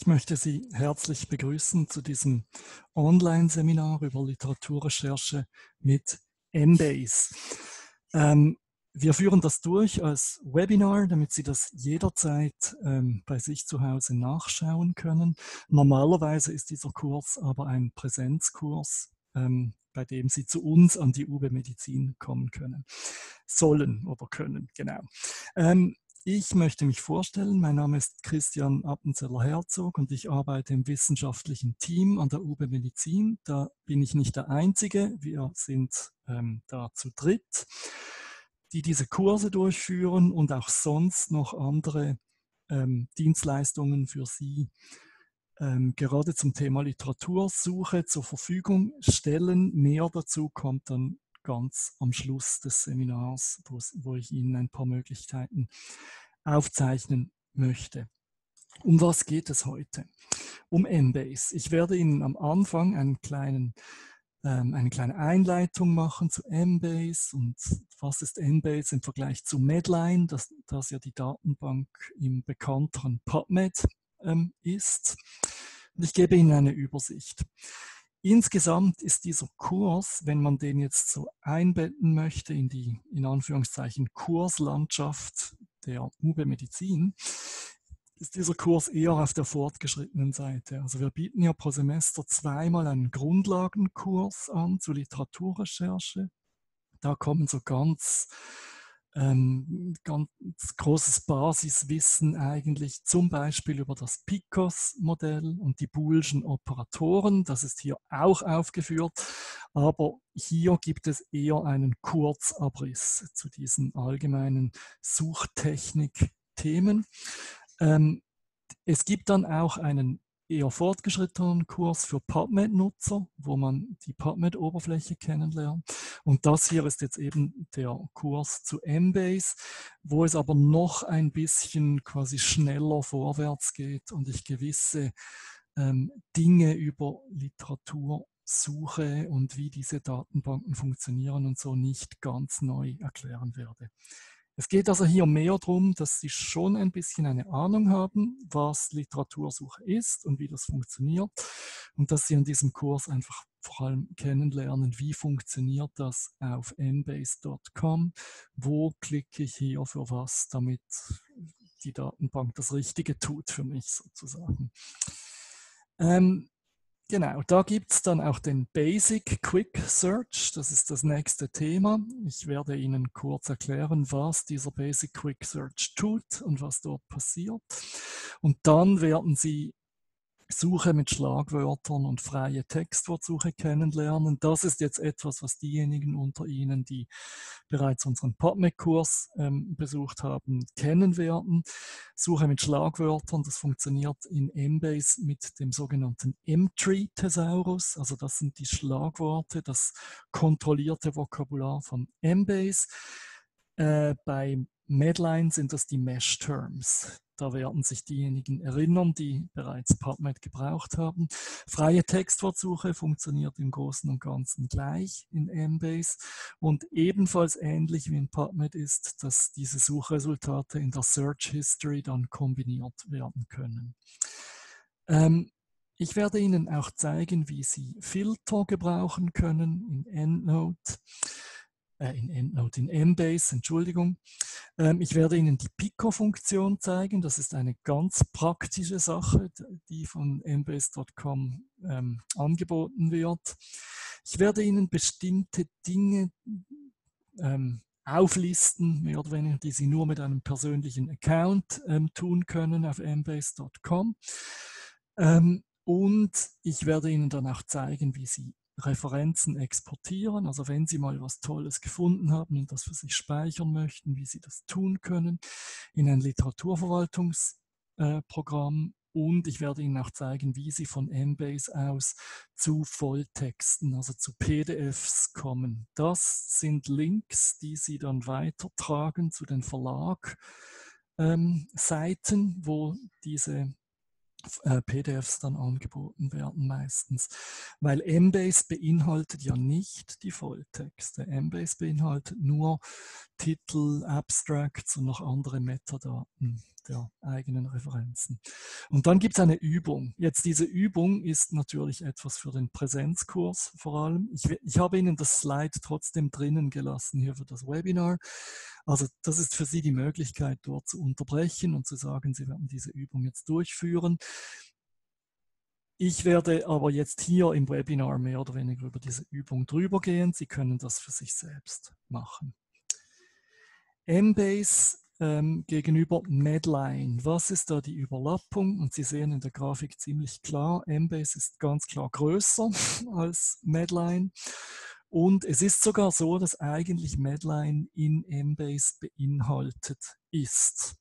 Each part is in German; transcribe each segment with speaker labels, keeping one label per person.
Speaker 1: Ich möchte Sie herzlich begrüßen zu diesem Online-Seminar über Literaturrecherche mit Embase. Wir führen das durch als Webinar, damit Sie das jederzeit bei sich zu Hause nachschauen können. Normalerweise ist dieser Kurs aber ein Präsenzkurs, bei dem Sie zu uns an die UB Medizin kommen können. Sollen oder können, genau. Ich möchte mich vorstellen, mein Name ist Christian Appenzeller-Herzog und ich arbeite im wissenschaftlichen Team an der UB Medizin. Da bin ich nicht der Einzige, wir sind da zu dritt, die diese Kurse durchführen und auch sonst noch andere Dienstleistungen für Sie gerade zum Thema Literatursuche zur Verfügung stellen. Mehr dazu kommt dann ganz am Schluss des Seminars, wo ich Ihnen ein paar Möglichkeiten aufzeichnen möchte. Um was geht es heute? Um Embase. Ich werde Ihnen am Anfang eine kleine Einleitung machen zu Embase und was ist Embase im Vergleich zu Medline, das ja die Datenbank im bekannteren PubMed ist. Und ich gebe Ihnen eine Übersicht. Insgesamt ist dieser Kurs, wenn man den jetzt so einbetten möchte in die, in Anführungszeichen, Kurslandschaft der UB Medizin, ist dieser Kurs eher auf der fortgeschrittenen Seite. Also wir bieten ja pro Semester zweimal einen Grundlagenkurs an zur Literaturrecherche. Da kommen so ganz großes Basiswissen eigentlich zum Beispiel über das PICOS-Modell und die Boolschen Operatoren. Das ist hier auch aufgeführt, aber hier gibt es eher einen Kurzabriss zu diesen allgemeinen Suchtechnik-Themen. Es gibt dann auch einen eher fortgeschrittenen Kurs für PubMed-Nutzer, wo man die PubMed-Oberfläche kennenlernt. Und das hier ist jetzt eben der Kurs zu Embase, wo es aber noch ein bisschen quasi schneller vorwärts geht und ich gewisse Dinge über Literatursuche und wie diese Datenbanken funktionieren und so nicht ganz neu erklären werde. Es geht also hier mehr darum, dass Sie schon ein bisschen eine Ahnung haben, was Literatursuche ist und wie das funktioniert und dass Sie an diesem Kurs einfach vor allem kennenlernen, wie funktioniert das auf embase.com, wo klicke ich hier für was, damit die Datenbank das Richtige tut für mich sozusagen. Genau, da gibt es dann auch den Basic Quick Search, das ist das nächste Thema. Ich werde Ihnen kurz erklären, was dieser Basic Quick Search tut und was dort passiert. Und dann werden Sie Suche mit Schlagwörtern und freie Textwortsuche kennenlernen. Das ist jetzt etwas, was diejenigen unter Ihnen, die bereits unseren PubMed-Kurs besucht haben, kennen werden. Suche mit Schlagwörtern, das funktioniert in Embase mit dem sogenannten Emtree-Thesaurus. Also das sind die Schlagworte, das kontrollierte Vokabular von Embase. Bei Medline sind das die Mesh-Terms. Da werden sich diejenigen erinnern, die bereits PubMed gebraucht haben. Freie Textwortsuche funktioniert im Großen und Ganzen gleich in Embase und ebenfalls ähnlich wie in PubMed ist, dass diese Suchresultate in der Search History dann kombiniert werden können. Ich werde Ihnen auch zeigen, wie Sie Filter gebrauchen können in Embase, Entschuldigung. Ich werde Ihnen die Pico-Funktion zeigen. Das ist eine ganz praktische Sache, die von embase.com angeboten wird. Ich werde Ihnen bestimmte Dinge auflisten, mehr oder weniger, die Sie nur mit einem persönlichen Account tun können auf embase.com. Und ich werde Ihnen dann auch zeigen, wie Sie Referenzen exportieren, also wenn Sie mal was Tolles gefunden haben und das für sich speichern möchten, wie Sie das tun können in ein Literaturverwaltungsprogramm. Und ich werde Ihnen auch zeigen, wie Sie von Embase aus zu Volltexten, also zu PDFs kommen. Das sind Links, die Sie dann weitertragen zu den Verlagseiten, wo diese PDFs dann angeboten werden meistens, weil Embase beinhaltet ja nicht die Volltexte. Embase beinhaltet nur Titel, Abstracts und noch andere Metadaten. der eigenen Referenzen. Und dann gibt es eine Übung. Jetzt diese Übung ist natürlich etwas für den Präsenzkurs vor allem. Ich habe Ihnen das Slide trotzdem drinnen gelassen hier für das Webinar. Also das ist für Sie die Möglichkeit, dort zu unterbrechen und zu sagen, Sie werden diese Übung jetzt durchführen. Ich werde aber jetzt hier im Webinar mehr oder weniger über diese Übung drüber gehen. Sie können das für sich selbst machen. Embase gegenüber Medline. Was ist da die Überlappung? Und Sie sehen in der Grafik ziemlich klar, Embase ist ganz klar größer als Medline. Und es ist sogar so, dass eigentlich Medline in Embase beinhaltet ist.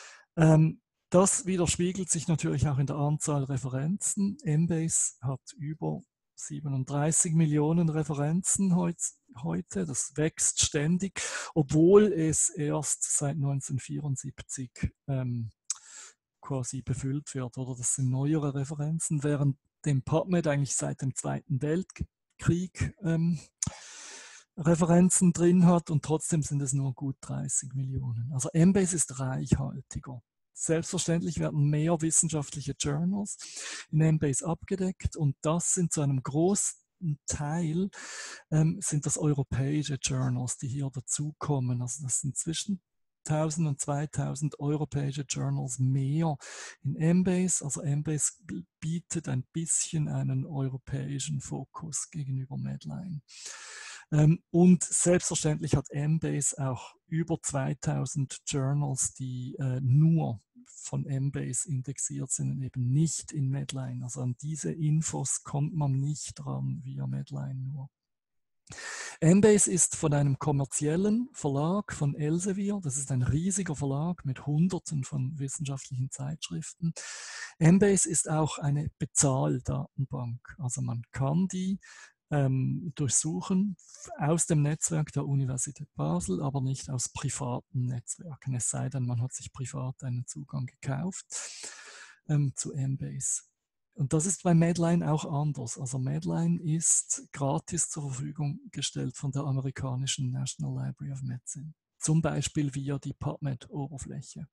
Speaker 1: Das widerspiegelt sich natürlich auch in der Anzahl Referenzen. Embase hat über 37 Millionen Referenzen heute. Das wächst ständig, obwohl es erst seit 1974 quasi befüllt wird. Oder das sind neuere Referenzen, während dem PubMed eigentlich seit dem Zweiten Weltkrieg Referenzen drin hat und trotzdem sind es nur gut 30 Millionen. Also Embase ist reichhaltiger. Selbstverständlich werden mehr wissenschaftliche Journals in Embase abgedeckt und das sind zu einem großen Teil sind das europäische Journals, die hier dazukommen. Also das sind zwischen 1000 und 2000 europäische Journals mehr in Embase. Also Embase bietet ein bisschen einen europäischen Fokus gegenüber Medline. Und selbstverständlich hat Embase auch über 2000 Journals, die nur von Embase indexiert sind und eben nicht in Medline. Also an diese Infos kommt man nicht dran via Medline nur. Embase ist von einem kommerziellen Verlag von Elsevier. Das ist ein riesiger Verlag mit Hunderten von wissenschaftlichen Zeitschriften. Embase ist auch eine Bezahldatenbank. Also man kann die durchsuchen aus dem Netzwerk der Universität Basel, aber nicht aus privaten Netzwerken. Es sei denn, man hat sich privat einen Zugang gekauft zu Embase. Und das ist bei Medline auch anders. Also Medline ist gratis zur Verfügung gestellt von der amerikanischen National Library of Medicine. Zum Beispiel via die PubMed-Oberfläche.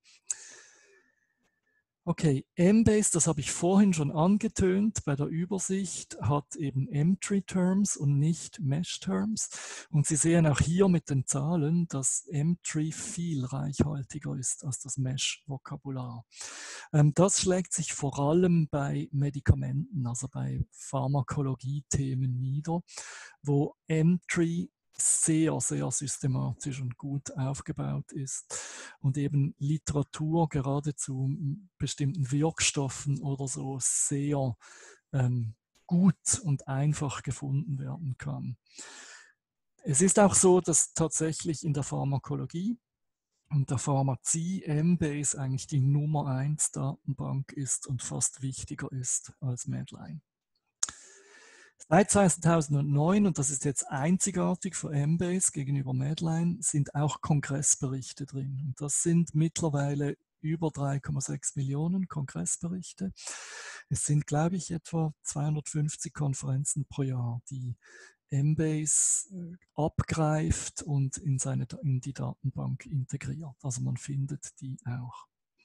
Speaker 1: Okay, Embase, das habe ich vorhin schon angetönt bei der Übersicht, hat eben Mtree-Terms und nicht Mesh-Terms. Und Sie sehen auch hier mit den Zahlen, dass Mtree viel reichhaltiger ist als das Mesh-Vokabular. Das schlägt sich vor allem bei Medikamenten, also bei Pharmakologie-Themen nieder, wo Mtree sehr, sehr systematisch und gut aufgebaut ist und eben Literatur gerade zu bestimmten Wirkstoffen oder so sehr gut und einfach gefunden werden kann. Es ist auch so, dass tatsächlich in der Pharmakologie und der Pharmazie Embase eigentlich die Nummer 1 Datenbank ist und fast wichtiger ist als Medline. Seit 2009, und das ist jetzt einzigartig für Embase gegenüber Medline, sind auch Kongressberichte drin. Und das sind mittlerweile über 3,6 Millionen Kongressberichte. Es sind, glaube ich, etwa 250 Konferenzen pro Jahr, die Embase abgreift und in die Datenbank integriert. Also man findet die auch.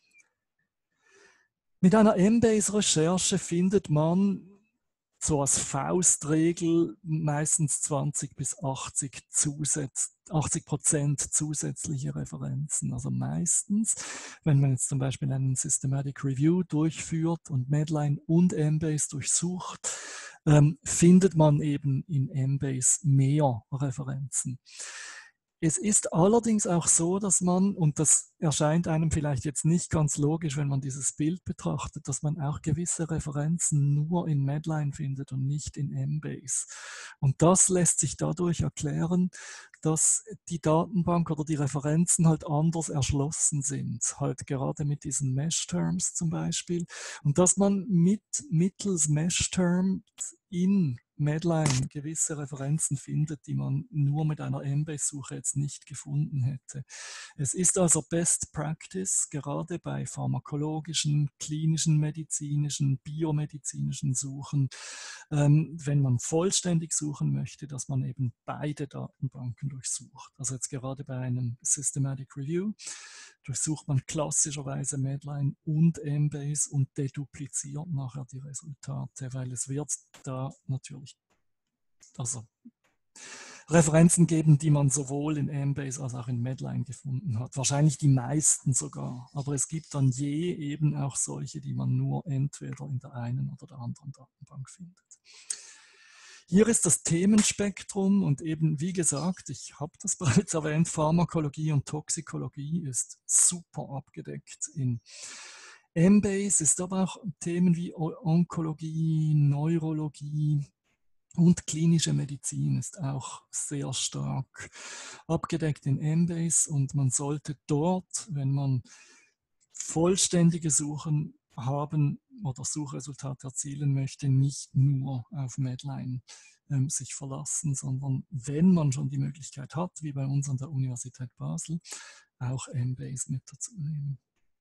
Speaker 1: Mit einer Embase-Recherche findet man so als Faustregel meistens 20 bis 80% zusätzliche Referenzen. Also meistens, wenn man jetzt zum Beispiel einen Systematic Review durchführt und Medline und Embase durchsucht, findet man eben in Embase mehr Referenzen. Es ist allerdings auch so, dass man, und das erscheint einem vielleicht jetzt nicht ganz logisch, wenn man dieses Bild betrachtet, dass man auch gewisse Referenzen nur in Medline findet und nicht in Embase. Und das lässt sich dadurch erklären, dass die Datenbank oder die Referenzen halt anders erschlossen sind, halt gerade mit diesen Mesh-Terms zum Beispiel. Und dass man mittels Mesh-Terms in Medline gewisse Referenzen findet, die man nur mit einer Embase-Suche jetzt nicht gefunden hätte. Es ist also Best Practice, gerade bei pharmakologischen, klinischen, medizinischen, biomedizinischen Suchen, wenn man vollständig suchen möchte, dass man eben beide Datenbanken durchsucht. Also jetzt gerade bei einem Systematic Review, durchsucht man klassischerweise Medline und Embase und dedupliziert nachher die Resultate, weil es wird da natürlich also Referenzen geben, die man sowohl in Embase als auch in Medline gefunden hat. Wahrscheinlich die meisten sogar. Aber es gibt dann je eben auch solche, die man nur entweder in der einen oder der anderen Datenbank findet. Hier ist das Themenspektrum und eben, wie gesagt, ich habe das bereits erwähnt, Pharmakologie und Toxikologie ist super abgedeckt in Embase, ist aber auch Themen wie Onkologie, Neurologie und klinische Medizin ist auch sehr stark abgedeckt in Embase und man sollte dort, wenn man vollständige Suchen haben oder Suchresultate erzielen möchte, nicht nur auf Medline sich verlassen, sondern wenn man schon die Möglichkeit hat, wie bei uns an der Universität Basel, auch Embase mit dazu nehmen.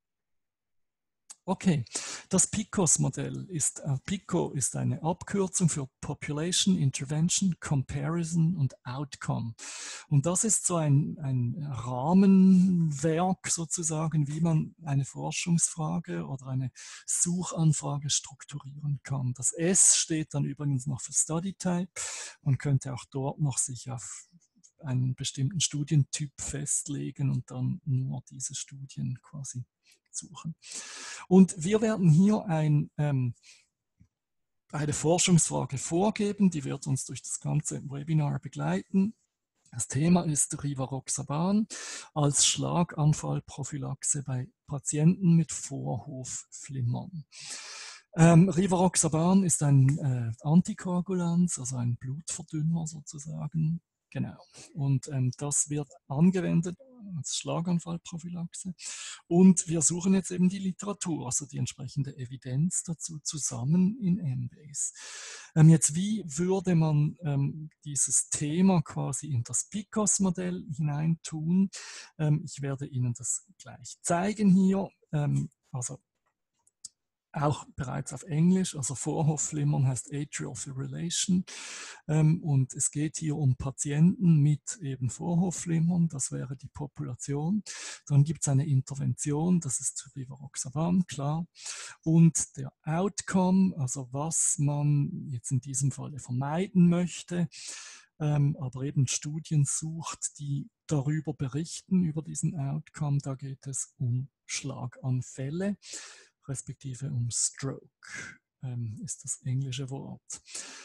Speaker 1: Okay, das PICOS-Modell ist, PICO ist eine Abkürzung für Population, Intervention, Comparison und Outcome. Und das ist so ein Rahmenwerk sozusagen, wie man eine Forschungsfrage oder eine Suchanfrage strukturieren kann. Das S steht dann übrigens noch für Study Type. Man könnte auch dort noch sich auf einen bestimmten Studientyp festlegen und dann nur diese Studien quasi suchen. Und wir werden hier eine Forschungsfrage vorgeben, die wird uns durch das ganze Webinar begleiten. Das Thema ist Rivaroxaban als Schlaganfallprophylaxe bei Patienten mit Vorhofflimmern. Rivaroxaban ist ein Antikoagulant, also ein Blutverdünner sozusagen. Genau. Und das wird angewendet als Schlaganfallprophylaxe. Und wir suchen jetzt eben die Literatur, also die entsprechende Evidenz dazu zusammen in Embase. Jetzt, wie würde man dieses Thema quasi in das PICOS-Modell hineintun? Ich werde Ihnen das gleich zeigen hier. Also auch bereits auf Englisch, also Vorhofflimmern heißt Atrial Fibrillation und es geht hier um Patienten mit eben Vorhofflimmern, das wäre die Population. Dann gibt es eine Intervention, das ist Rivaroxaban, klar. Und der Outcome, also was man jetzt in diesem Falle vermeiden möchte, aber eben Studien sucht, die darüber berichten, über diesen Outcome, da geht es um Schlaganfälle respektive um Stroke, ist das englische Wort.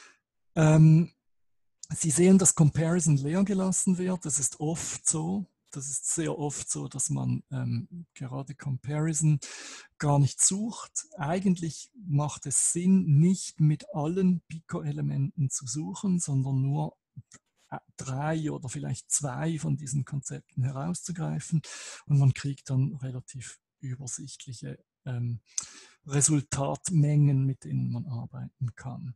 Speaker 1: Sie sehen, dass Comparison leer gelassen wird. Das ist oft so. Das ist sehr oft so, dass man gerade Comparison gar nicht sucht. Eigentlich macht es Sinn, nicht mit allen PICO-Elementen zu suchen, sondern nur 3 oder vielleicht 2 von diesen Konzepten herauszugreifen und man kriegt dann relativ übersichtliche Resultatmengen, mit denen man arbeiten kann.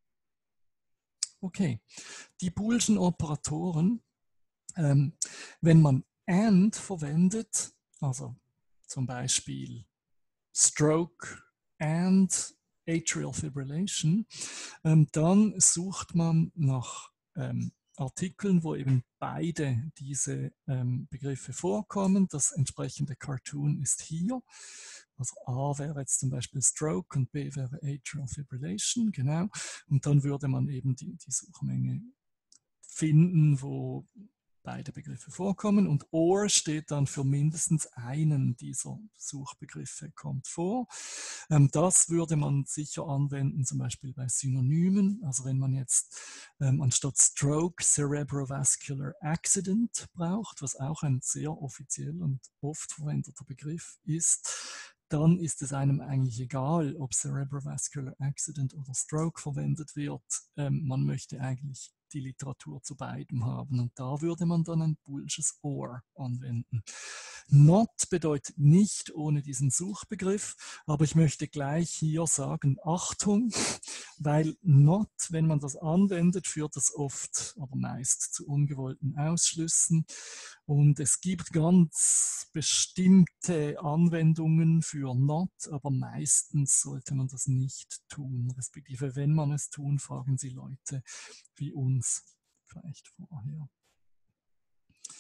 Speaker 1: Okay, die Boolschen Operatoren, wenn man AND verwendet, also zum Beispiel Stroke and Atrial Fibrillation, dann sucht man nach Artikeln, wo eben beide diese Begriffe vorkommen. Das entsprechende Cartoon ist hier. Also A wäre jetzt zum Beispiel Stroke und B wäre Atrial Fibrillation, genau. Und dann würde man eben die Suchmenge finden, wo beide Begriffe vorkommen und OR steht dann für mindestens einen dieser Suchbegriffe kommt vor. Das würde man sicher anwenden, zum Beispiel bei Synonymen. Also wenn man jetzt anstatt Stroke Cerebrovascular Accident braucht, was auch ein sehr offiziell und oft verwendeter Begriff ist, dann ist es einem eigentlich egal, ob Cerebrovascular Accident oder Stroke verwendet wird. Man möchte eigentlich die Literatur zu beidem haben und da würde man dann ein boolsches OR anwenden. Not bedeutet nicht ohne diesen Suchbegriff, aber ich möchte gleich hier sagen, Achtung, weil not, wenn man das anwendet, führt das oft, aber meist zu ungewollten Ausschlüssen und es gibt ganz bestimmte Anwendungen für not, aber meistens sollte man das nicht tun, respektive wenn man es tun, fragen Sie Leute wie uns vielleicht vorher.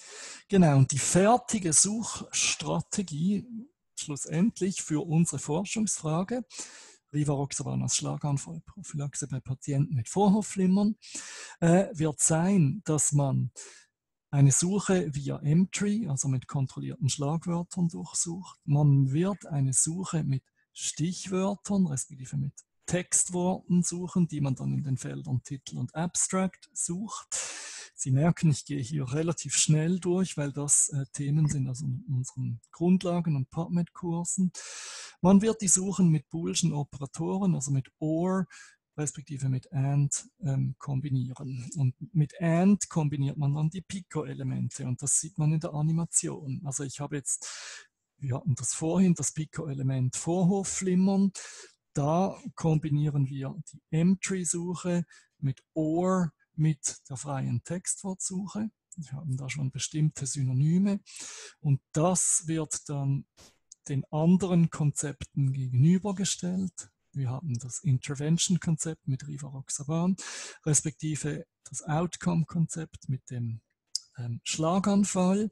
Speaker 1: Genau, und die fertige Suchstrategie schlussendlich für unsere Forschungsfrage, Rivaroxaban als Schlaganfallprophylaxe bei Patienten mit Vorhofflimmern, wird sein, dass man eine Suche via Emtree, also mit kontrollierten Schlagwörtern durchsucht. Man wird eine Suche mit Stichwörtern, respektive mit Textworten suchen, die man dann in den Feldern Titel und Abstract sucht. Sie merken, ich gehe hier relativ schnell durch, weil das Themen sind aus unseren Grundlagen- und PubMed-Kursen. Man wird die suchen mit Boolschen Operatoren, also mit OR, respektive mit AND kombinieren. Und mit AND kombiniert man dann die Pico-Elemente und das sieht man in der Animation. Also ich habe jetzt, wir hatten das vorhin, das Pico-Element Vorhofflimmern. Da kombinieren wir die Emtree-Suche mit OR mit der freien Textwortsuche. Wir haben da schon bestimmte Synonyme und das wird dann den anderen Konzepten gegenübergestellt. Wir haben das Intervention-Konzept mit Rivaroxaban, respektive das Outcome-Konzept mit dem Schlaganfall,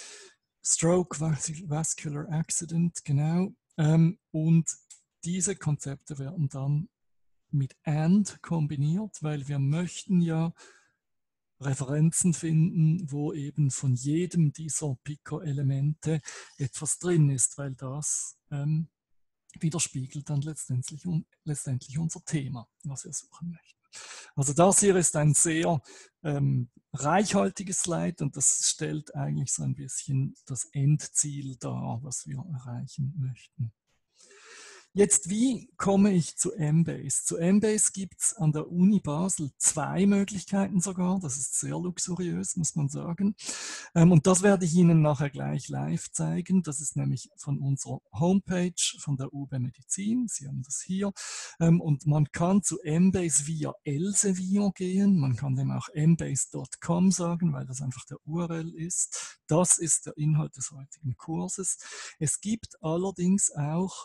Speaker 1: Stroke, Vascular Accident, genau. Und diese Konzepte werden dann mit AND kombiniert, weil wir möchten ja Referenzen finden, wo eben von jedem dieser Pico-Elemente etwas drin ist, weil das widerspiegelt dann letztendlich unser Thema, was wir suchen möchten. Also das hier ist ein sehr reichhaltiges Slide und das stellt eigentlich so ein bisschen das Endziel dar, was wir erreichen möchten. Jetzt, wie komme ich zu Embase? Zu Embase gibt es an der Uni Basel 2 Möglichkeiten sogar. Das ist sehr luxuriös, muss man sagen. Und das werde ich Ihnen nachher gleich live zeigen. Das ist nämlich von unserer Homepage von der UB Medizin. Sie haben das hier. Und man kann zu Embase via Elsevier gehen. Man kann dem auch embase.com sagen, weil das einfach der URL ist. Das ist der Inhalt des heutigen Kurses. Es gibt allerdings auch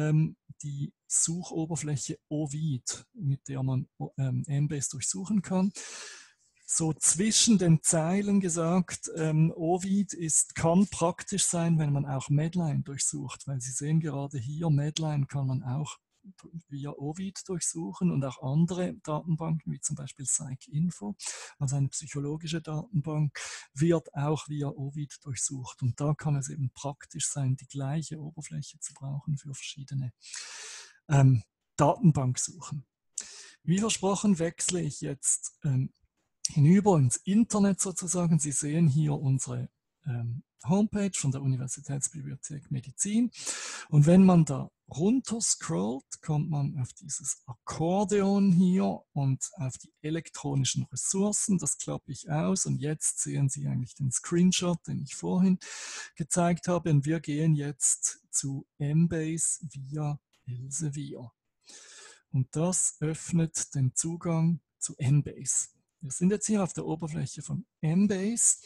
Speaker 1: die Suchoberfläche Ovid, mit der man Embase durchsuchen kann. So zwischen den Zeilen gesagt, Ovid kann praktisch sein, wenn man auch Medline durchsucht, weil Sie sehen gerade hier, Medline kann man auch via Ovid durchsuchen und auch andere Datenbanken, wie zum Beispiel PsycInfo, also eine psychologische Datenbank, wird auch via Ovid durchsucht. Und da kann es eben praktisch sein, die gleiche Oberfläche zu brauchen für verschiedene Datenbanksuchen. Wie versprochen wechsle ich jetzt hinüber ins Internet sozusagen. Sie sehen hier unsere Homepage von der Universitätsbibliothek Medizin. Und wenn man da runter scrollt, kommt man auf dieses Akkordeon hier und auf die elektronischen Ressourcen. Das klappe ich aus und jetzt sehen Sie eigentlich den Screenshot, den ich vorhin gezeigt habe. Und wir gehen jetzt zu Embase via Elsevier. Und das öffnet den Zugang zu Embase. Wir sind jetzt hier auf der Oberfläche von Embase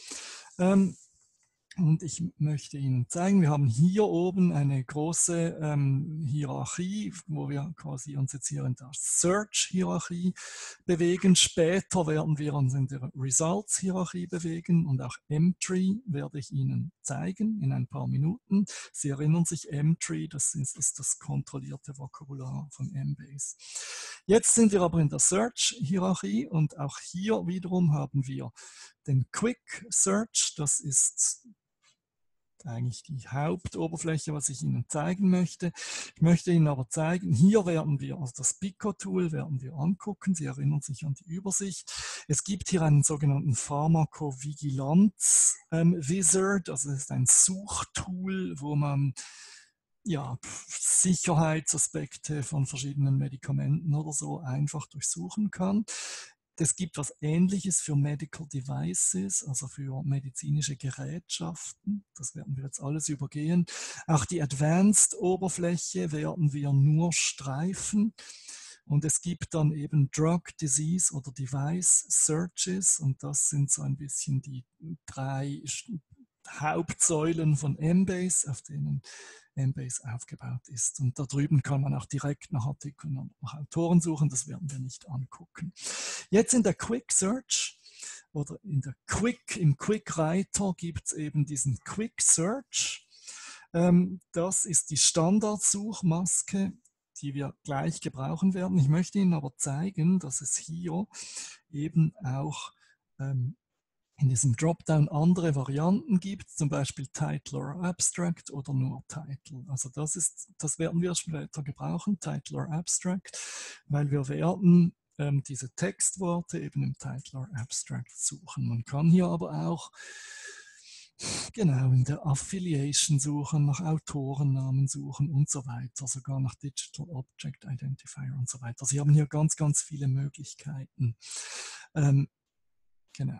Speaker 1: und ich möchte Ihnen zeigen, wir haben hier oben eine große Hierarchie, wo wir quasi uns jetzt hier in der Search-Hierarchie bewegen. Später werden wir uns in der Results-Hierarchie bewegen und auch Emtree werde ich Ihnen zeigen in ein paar Minuten. Sie erinnern sich, Emtree, das ist das kontrollierte Vokabular von Embase. Jetzt sind wir aber in der Search-Hierarchie und auch hier wiederum haben wir den Quick Search, das ist eigentlich die Hauptoberfläche, was ich Ihnen zeigen möchte. Ich möchte Ihnen aber zeigen, hier werden wir, also das Pico-Tool werden wir angucken. Sie erinnern sich an die Übersicht. Es gibt hier einen sogenannten Pharmakovigilanz-Wizard, also das ist ein Suchtool, wo man ja, Sicherheitsaspekte von verschiedenen Medikamenten oder so einfach durchsuchen kann. Es gibt was Ähnliches für Medical Devices, also für medizinische Gerätschaften. Das werden wir jetzt alles übergehen. Auch die Advanced-Oberfläche werden wir nur streifen. Und es gibt dann eben Drug, Disease oder Device Searches. Und das sind so ein bisschen die 3 Hauptsäulen von Embase, auf denen Embase aufgebaut ist. Und da drüben kann man auch direkt nach Artikeln und nach Autoren suchen, das werden wir nicht angucken. Jetzt in der Quick Search oder im Quick Writer gibt es eben diesen Quick Search. Das ist die Standardsuchmaske, die wir gleich gebrauchen werden. Ich möchte Ihnen aber zeigen, dass es hier eben auch in diesem Dropdown andere Varianten gibt, zum Beispiel Title or Abstract oder nur Title. Also das werden wir später gebrauchen, Title or Abstract, weil wir werden diese Textworte eben im Title or Abstract suchen. Man kann hier aber auch genau in der Affiliation suchen, nach Autorennamen suchen und so weiter, sogar nach Digital Object Identifier und so weiter. Sie haben hier ganz, ganz viele Möglichkeiten. Genau.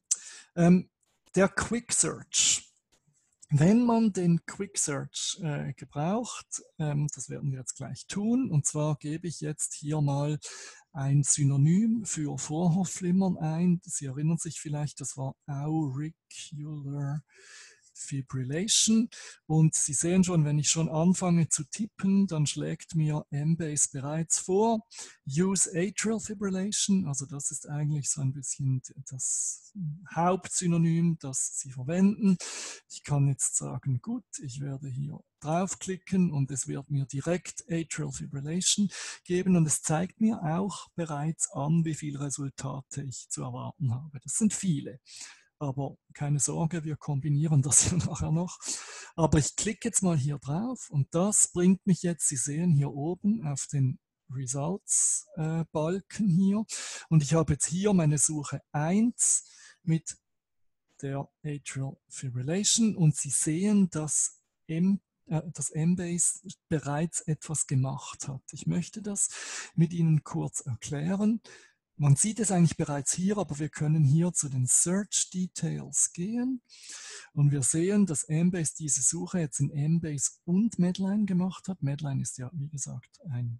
Speaker 1: Der Quick Search. Wenn man den Quick Search gebraucht, das werden wir jetzt gleich tun, und zwar gebe ich jetzt hier mal ein Synonym für Vorhofflimmern ein. Sie erinnern sich vielleicht, das war Auricular Fibrillation, und Sie sehen schon, wenn ich schon anfange zu tippen, dann schlägt mir Embase bereits vor, Use Atrial Fibrillation, also das ist eigentlich so ein bisschen das Hauptsynonym, das Sie verwenden. Ich kann jetzt sagen, gut, ich werde hier draufklicken und es wird mir direkt Atrial Fibrillation geben, und es zeigt mir auch bereits an, wie viele Resultate ich zu erwarten habe. Das sind viele. Aber keine Sorge, wir kombinieren das hier nachher noch. Aber ich klicke jetzt mal hier drauf und das bringt mich jetzt, Sie sehen hier oben auf den Results-Balken hier. Und ich habe jetzt hier meine Suche 1 mit der Atrial Fibrillation und Sie sehen, dass das Embase bereits etwas gemacht hat. Ich möchte das mit Ihnen kurz erklären. Man sieht es eigentlich bereits hier, aber wir können hier zu den Search Details gehen und wir sehen, dass Embase diese Suche jetzt in Embase und Medline gemacht hat. Medline ist ja, wie gesagt,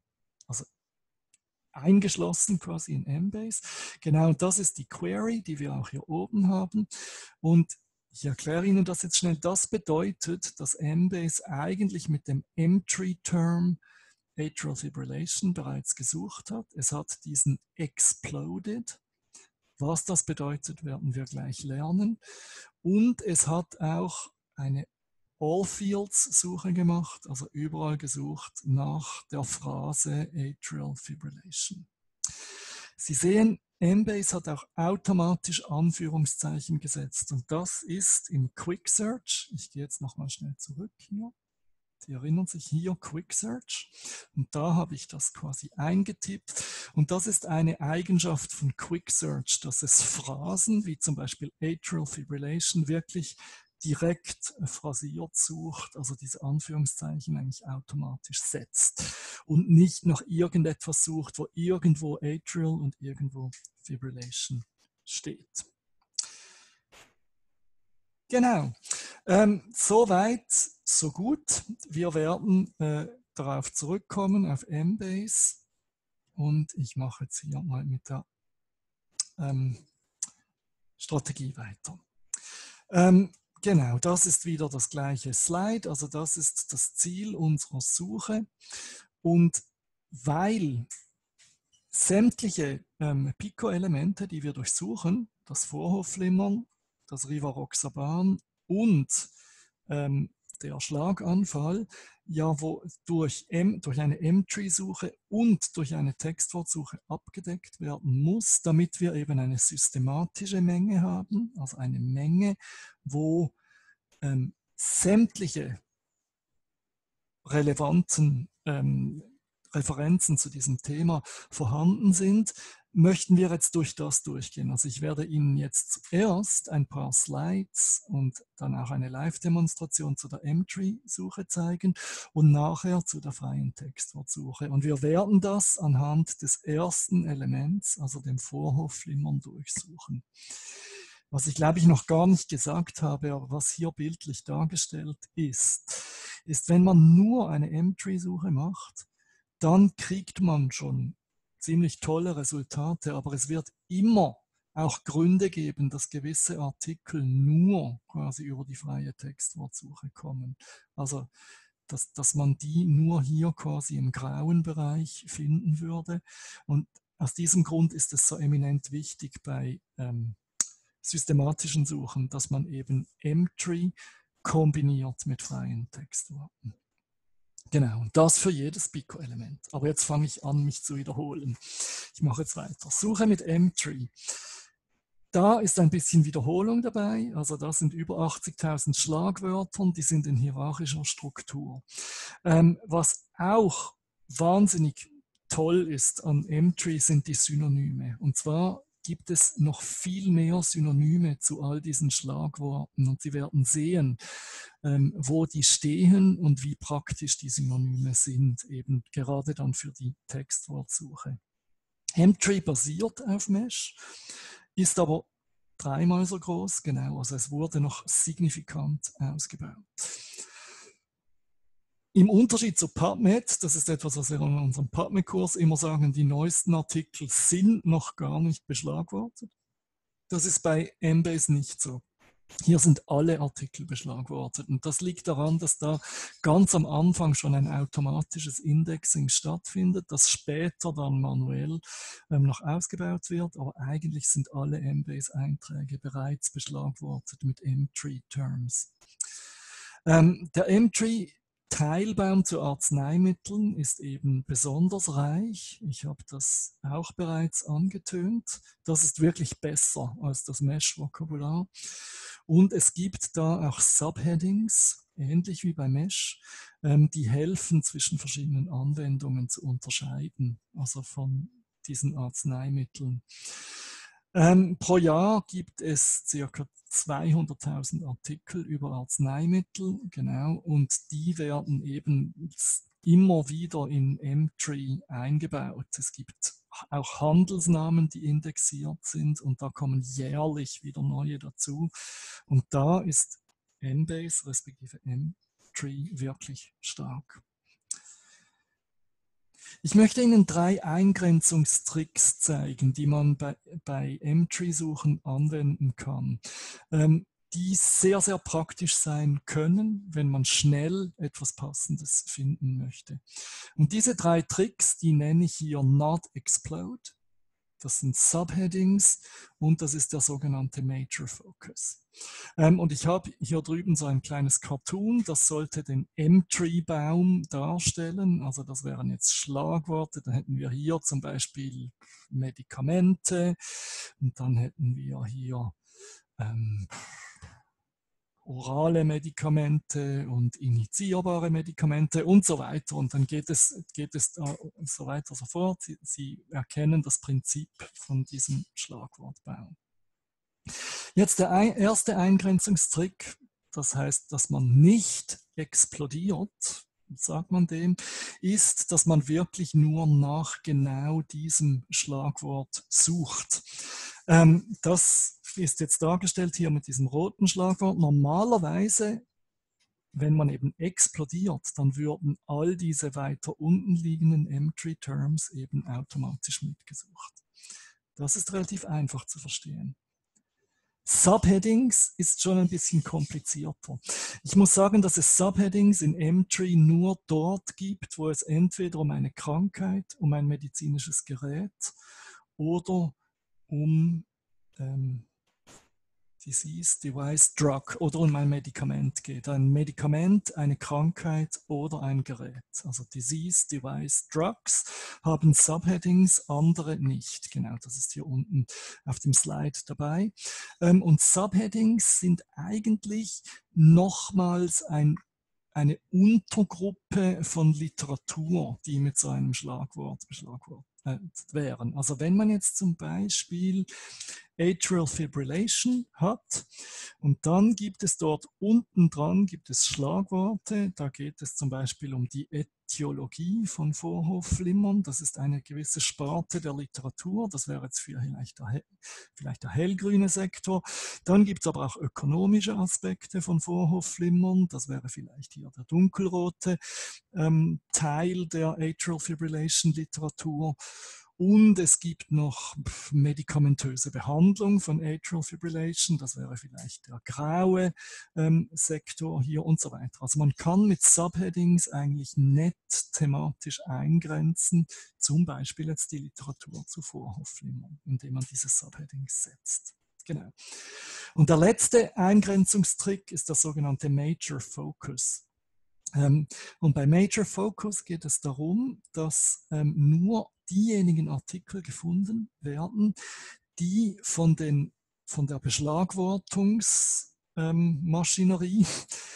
Speaker 1: eingeschlossen quasi in Embase. Genau, und das ist die Query, die wir auch hier oben haben. Und ich erkläre Ihnen das jetzt schnell. Das bedeutet, dass Embase eigentlich mit dem Entry-Term Atrial Fibrillation bereits gesucht hat. Es hat diesen exploded. Was das bedeutet, werden wir gleich lernen. Und es hat auch eine All-Fields-Suche gemacht, also überall gesucht nach der Phrase Atrial Fibrillation. Sie sehen, Embase hat auch automatisch Anführungszeichen gesetzt und das ist im Quick Search. Ich gehe jetzt nochmal schnell zurück hier. Sie erinnern sich hier Quick Search und da habe ich das quasi eingetippt und das ist eine Eigenschaft von Quick Search, dass es Phrasen wie zum Beispiel Atrial Fibrillation wirklich direkt phrasiert sucht, also diese Anführungszeichen eigentlich automatisch setzt und nicht nach irgendetwas sucht, wo irgendwo Atrial und irgendwo Fibrillation steht. Genau, soweit, so gut. Wir werden darauf zurückkommen, auf Embase. Und ich mache jetzt hier mal mit der Strategie weiter. Genau, das ist wieder das gleiche Slide. Also das ist das Ziel unserer Suche. Und weil sämtliche Pico-Elemente, die wir durchsuchen, das Vorhofflimmern, das Rivaroxaban und der Schlaganfall, ja, wo durch eine M-Tree-Suche und durch eine Textwortsuche abgedeckt werden muss, damit wir eben eine systematische Menge haben, also eine Menge, wo sämtliche relevanten Referenzen zu diesem Thema vorhanden sind, möchten wir jetzt durch das durchgehen. Also ich werde Ihnen jetzt zuerst ein paar Slides und dann auch eine Live-Demonstration zu der M-Tree-Suche zeigen und nachher zu der freien Textwortsuche. Und wir werden das anhand des ersten Elements, also dem Vorhofflimmern, durchsuchen. Was ich glaube ich noch gar nicht gesagt habe, aber was hier bildlich dargestellt ist, wenn man nur eine M-Tree-Suche macht, dann kriegt man schon ziemlich tolle Resultate, aber es wird immer auch Gründe geben, dass gewisse Artikel nur quasi über die freie Textwortsuche kommen. Also, dass man die nur hier quasi im grauen Bereich finden würde. Und aus diesem Grund ist es so eminent wichtig, bei systematischen Suchen, dass man eben Emtree kombiniert mit freien Textworten. Genau, und das für jedes Pico-Element. Aber jetzt fange ich an, mich zu wiederholen. Ich mache jetzt weiter. Suche mit Emtree. Da ist ein bisschen Wiederholung dabei, also da sind über 80.000 Schlagwörter, die sind in hierarchischer Struktur. Was auch wahnsinnig toll ist an Emtree sind die Synonyme. Und zwar gibt es noch viel mehr Synonyme zu all diesen Schlagworten und Sie werden sehen, wo die stehen und wie praktisch die Synonyme sind, eben gerade dann für die Textwortsuche. Emtree basiert auf Mesh, ist aber dreimal so groß, genau, also es wurde noch signifikant ausgebaut. Im Unterschied zu PubMed, das ist etwas, was wir in unserem PubMed-Kurs immer sagen, die neuesten Artikel sind noch gar nicht beschlagwortet. Das ist bei Embase nicht so. Hier sind alle Artikel beschlagwortet und das liegt daran, dass da ganz am Anfang schon ein automatisches Indexing stattfindet, das später dann manuell noch ausgebaut wird, aber eigentlich sind alle Embase-Einträge bereits beschlagwortet mit Emtree-Terms. Der Emtree Teilbaum zu Arzneimitteln ist eben besonders reich. Ich habe das auch bereits angetönt. Das ist wirklich besser als das Mesh-Vokabular. Und es gibt da auch Subheadings, ähnlich wie bei Mesh, die helfen, zwischen verschiedenen Anwendungen zu unterscheiden, also von diesen Arzneimitteln. Pro Jahr gibt es ca. 200.000 Artikel über Arzneimittel, genau, und die werden eben immer wieder in Emtree eingebaut. Es gibt auch Handelsnamen, die indexiert sind und da kommen jährlich wieder neue dazu. Und da ist Embase respektive Emtree wirklich stark. Ich möchte Ihnen 3 Eingrenzungstricks zeigen, die man bei Emtree-Suchen anwenden kann, die sehr, sehr praktisch sein können, wenn man schnell etwas Passendes finden möchte. Und diese 3 Tricks, die nenne ich hier Not Explode. Das sind Subheadings und das ist der sogenannte Major Focus. Und ich habe hier drüben so ein kleines Cartoon, das sollte den Emtree-Baum darstellen. Also das wären jetzt Schlagworte. Dann hätten wir hier zum Beispiel Medikamente und dann hätten wir hier orale Medikamente und injizierbare Medikamente und so weiter. Und dann geht es so weiter so fort. Sie erkennen das Prinzip von diesem Schlagwortbaum. Jetzt der erste Eingrenzungstrick, das heißt, dass man nicht explodiert, sagt man dem, ist, dass man wirklich nur nach genau diesem Schlagwort sucht. Das ist jetzt dargestellt hier mit diesem roten Schlagwort. Normalerweise, wenn man eben explodiert, dann würden all diese weiter unten liegenden Emtree-Terms eben automatisch mitgesucht. Das ist relativ einfach zu verstehen. Subheadings ist schon ein bisschen komplizierter. Ich muss sagen, dass es Subheadings in Emtree nur dort gibt, wo es entweder um eine Krankheit, um ein medizinisches Gerät oder um Disease, Device, Drug oder um ein Medikament geht. Ein Medikament, eine Krankheit oder ein Gerät. Also Disease, Device, Drugs haben Subheadings, andere nicht. Genau, das ist hier unten auf dem Slide dabei. Und Subheadings sind eigentlich nochmals eine Untergruppe von Literatur, die mit so einem Schlagwort beschlagwortet wären. Also wenn man jetzt zum Beispiel Atrial Fibrillation hat und dann gibt es dort unten dran gibt es Schlagworte, da geht es zum Beispiel um die Ätiologie von Vorhofflimmern, das ist eine gewisse Sparte der Literatur, das wäre jetzt vielleicht der hellgrüne Sektor. Dann gibt es aber auch ökonomische Aspekte von Vorhofflimmern, das wäre vielleicht hier der dunkelrote Teil der Atrial Fibrillation Literatur. Und es gibt noch medikamentöse Behandlung von Atrial Fibrillation, das wäre vielleicht der graue Sektor hier und so weiter. Also man kann mit Subheadings eigentlich nett thematisch eingrenzen, zum Beispiel jetzt die Literatur zu Vorhofflimmern, indem man diese Subheadings setzt. Genau. Und der letzte Eingrenzungstrick ist der sogenannte Major Focus. Und bei Major Focus geht es darum, dass nur diejenigen Artikel gefunden werden, die von der Beschlagwortungsmaschinerie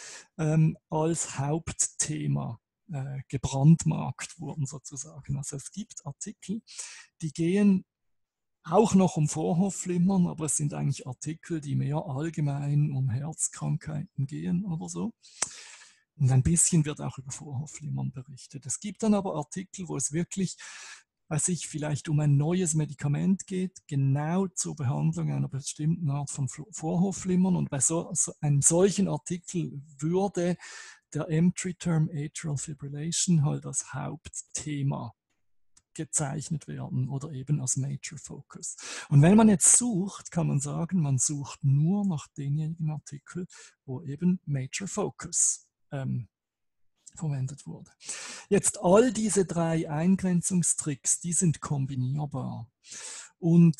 Speaker 1: als Hauptthema gebrandmarkt wurden sozusagen. Also es gibt Artikel, die gehen auch noch um Vorhofflimmern, aber es sind eigentlich Artikel, die mehr allgemein um Herzkrankheiten gehen oder so. Und ein bisschen wird auch über Vorhofflimmern berichtet. Es gibt dann aber Artikel, wo es wirklich, vielleicht um ein neues Medikament geht, genau zur Behandlung einer bestimmten Art von Vorhofflimmern. Und bei einem solchen Artikel würde der Entry-Term Atrial Fibrillation halt als Hauptthema gezeichnet werden oder eben als Major Focus. Und wenn man jetzt sucht, kann man sagen, man sucht nur nach denjenigen Artikeln, wo eben Major Focus verwendet wurde. Jetzt all diese 3 Eingrenzungstricks, die sind kombinierbar. Und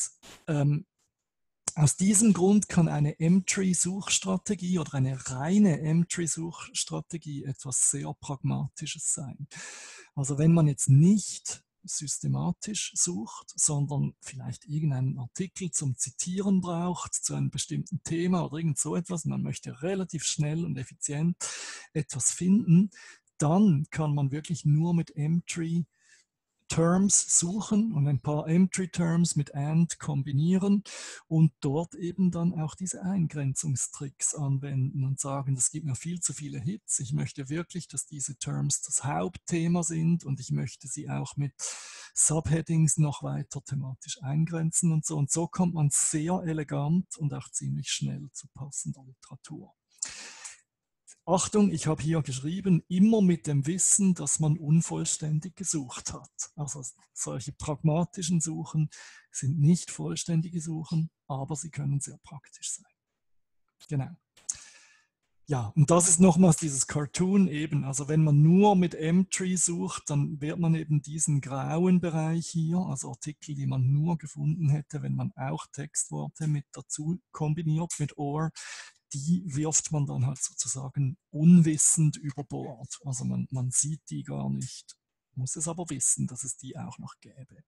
Speaker 1: aus diesem Grund kann eine M-Tree-Suchstrategie oder eine reine M-Tree-Suchstrategie etwas sehr Pragmatisches sein. Also wenn man jetzt nicht systematisch sucht, sondern vielleicht irgendeinen Artikel zum Zitieren braucht, zu einem bestimmten Thema oder irgend so etwas, man möchte relativ schnell und effizient etwas finden, dann kann man wirklich nur mit M-Tree Terms suchen und ein paar Entry-Terms mit AND kombinieren und dort eben dann auch diese Eingrenzungstricks anwenden und sagen, das gibt mir viel zu viele Hits. Ich möchte wirklich, dass diese Terms das Hauptthema sind und ich möchte sie auch mit Subheadings noch weiter thematisch eingrenzen und so. Und so kommt man sehr elegant und auch ziemlich schnell zu passender Literatur. Achtung, ich habe hier geschrieben, immer mit dem Wissen, dass man unvollständig gesucht hat. Also solche pragmatischen Suchen sind nicht vollständige Suchen, aber sie können sehr praktisch sein. Genau. Ja, und das ist nochmals dieses Cartoon eben. Also wenn man nur mit M-Tree sucht, dann wird man eben diesen grauen Bereich hier, also Artikel, die man nur gefunden hätte, wenn man auch Textworte mit dazu kombiniert mit OR, die wirft man dann halt sozusagen unwissend über Bord. Also man sieht die gar nicht, muss es aber wissen, dass es die auch noch gäbe.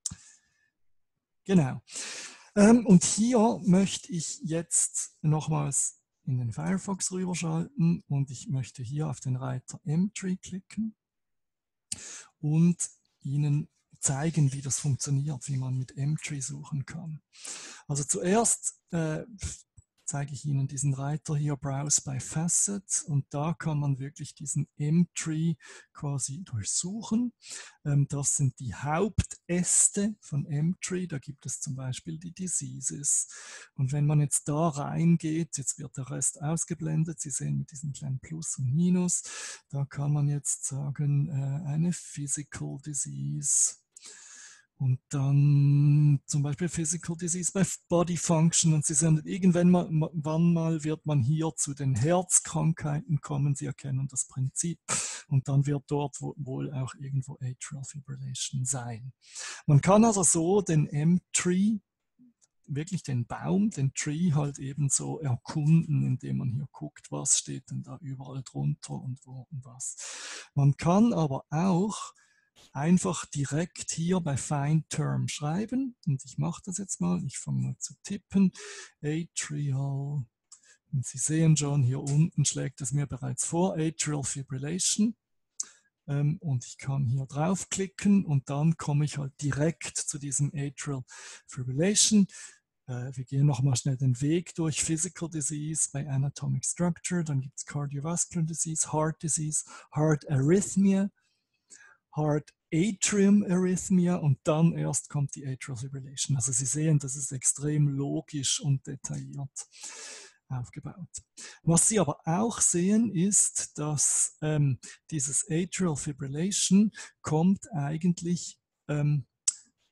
Speaker 1: Genau. Und hier möchte ich jetzt nochmals in den Firefox rüberschalten und ich möchte hier auf den Reiter M-Tree klicken und Ihnen zeigen, wie das funktioniert, wie man mit M-Tree suchen kann. Also zuerst zeige ich Ihnen diesen Reiter hier, Browse by Facet, und da kann man wirklich diesen M-Tree quasi durchsuchen. Das sind die Hauptäste von M-Tree, da gibt es zum Beispiel die Diseases. Und wenn man jetzt da reingeht, jetzt wird der Rest ausgeblendet, Sie sehen mit diesem kleinen Plus und Minus, da kann man jetzt sagen, eine Physical Disease. Und dann zum Beispiel Physical Disease by Body Function. Und Sie sehen, irgendwann mal wird man hier zu den Herzkrankheiten kommen. Sie erkennen das Prinzip. Und dann wird dort wohl auch irgendwo Atrial Fibrillation sein. Man kann also so den M-Tree, wirklich den Baum, den Tree halt eben so erkunden, indem man hier guckt, was steht denn da überall drunter und wo und was. Man kann aber auch einfach direkt hier bei Find Term schreiben und ich mache das jetzt mal, ich fange mal zu tippen, Atrial, und Sie sehen schon, hier unten schlägt es mir bereits vor, Atrial Fibrillation, und ich kann hier draufklicken und dann komme ich halt direkt zu diesem Atrial Fibrillation. Wir gehen nochmal schnell den Weg durch Physical Disease bei Anatomic Structure, dann gibt es Cardiovascular Disease, Heart Disease, Heart Arrhythmia, Heart Atrium Arrhythmia und dann erst kommt die Atrial Fibrillation. Also Sie sehen, das ist extrem logisch und detailliert aufgebaut. Was Sie aber auch sehen, ist, dass dieses Atrial Fibrillation kommt eigentlich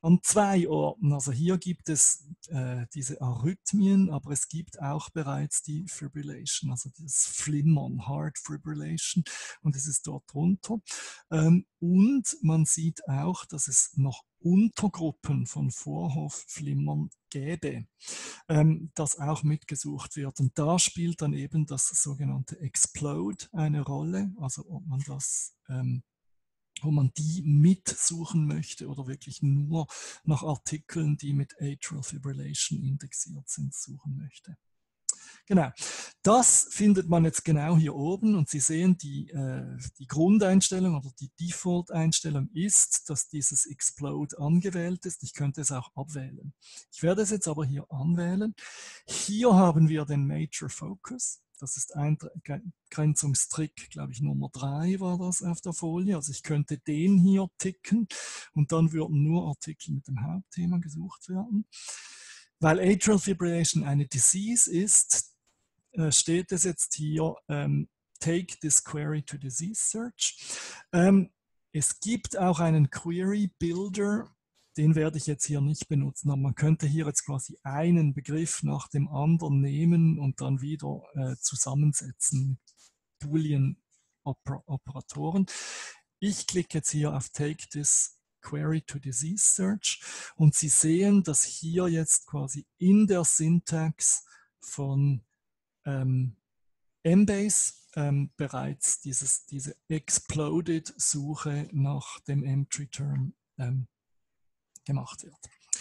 Speaker 1: an zwei Orten. Also hier gibt es diese Arrhythmien, aber es gibt auch bereits die Fibrillation, also das Flimmern, Heart Fibrillation, und es ist dort drunter. Und man sieht auch, dass es noch Untergruppen von Vorhofflimmern gäbe, das auch mitgesucht wird. Und da spielt dann eben das sogenannte Explode eine Rolle, also ob man das wo man die mitsuchen möchte oder wirklich nur nach Artikeln, die mit Atrial Fibrillation indexiert sind, suchen möchte. Genau, das findet man jetzt genau hier oben und Sie sehen, die Grundeinstellung oder die Default-Einstellung ist, dass dieses Explode angewählt ist. Ich könnte es auch abwählen. Ich werde es jetzt aber hier anwählen. Hier haben wir den Major Focus. Das ist Eingrenzungstrick, glaube ich, Nummer 3 war das auf der Folie. Also ich könnte den hier ticken und dann würden nur Artikel mit dem Hauptthema gesucht werden. Weil Atrial Fibrillation eine Disease ist, steht es jetzt hier, take this query to disease search. Es gibt auch einen Query Builder, den werde ich jetzt hier nicht benutzen, aber man könnte hier jetzt quasi einen Begriff nach dem anderen nehmen und dann wieder zusammensetzen mit Boolean-Operatoren. Ich klicke jetzt hier auf Take this Query to Disease Search und Sie sehen, dass hier jetzt quasi in der Syntax von Embase bereits diese Exploded-Suche nach dem Entry-Term gemacht wird.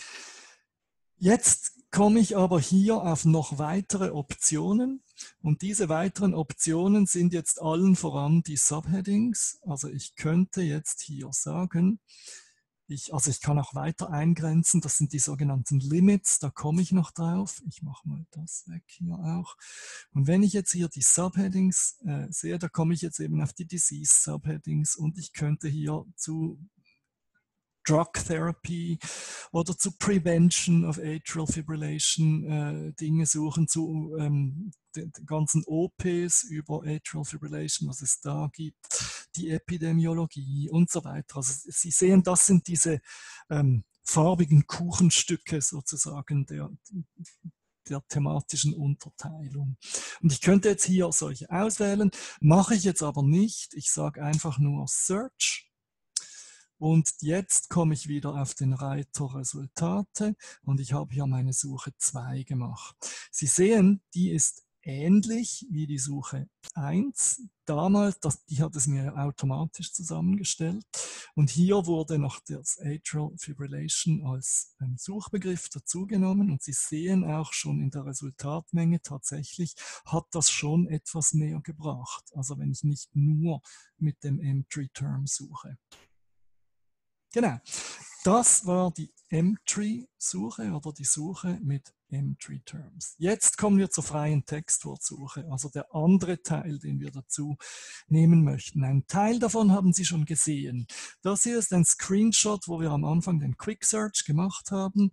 Speaker 1: Jetzt komme ich aber hier auf noch weitere Optionen und diese weiteren Optionen sind jetzt allen voran die Subheadings. Also ich könnte jetzt hier sagen, ich kann auch weiter eingrenzen, das sind die sogenannten Limits, da komme ich noch drauf. Ich mache mal das weg hier auch. Und wenn ich jetzt hier die Subheadings sehe, da komme ich jetzt eben auf die Disease Subheadings und ich könnte hier zu Drug Therapy oder zu Prevention of Atrial Fibrillation Dinge suchen, zu den ganzen OPs über Atrial Fibrillation, was es da gibt, die Epidemiologie und so weiter. Also Sie sehen, das sind diese farbigen Kuchenstücke sozusagen der thematischen Unterteilung. Und ich könnte jetzt hier solche auswählen, mache ich jetzt aber nicht. Ich sage einfach nur Search. Und jetzt komme ich wieder auf den Reiter Resultate und ich habe hier meine Suche 2 gemacht. Sie sehen, die ist ähnlich wie die Suche 1. Damals, die hat es mir automatisch zusammengestellt. Und hier wurde noch das Atrial Fibrillation als Suchbegriff dazugenommen. Und Sie sehen auch schon in der Resultatmenge tatsächlich, hat das schon etwas mehr gebracht. Also wenn ich nicht nur mit dem Entry-Term suche. Genau, das war die Entry-Suche oder die Suche mit Entry-Terms. Jetzt kommen wir zur freien Textwortsuche, also der andere Teil, den wir dazu nehmen möchten. Ein Teil davon haben Sie schon gesehen. Das hier ist ein Screenshot, wo wir am Anfang den Quick Search gemacht haben.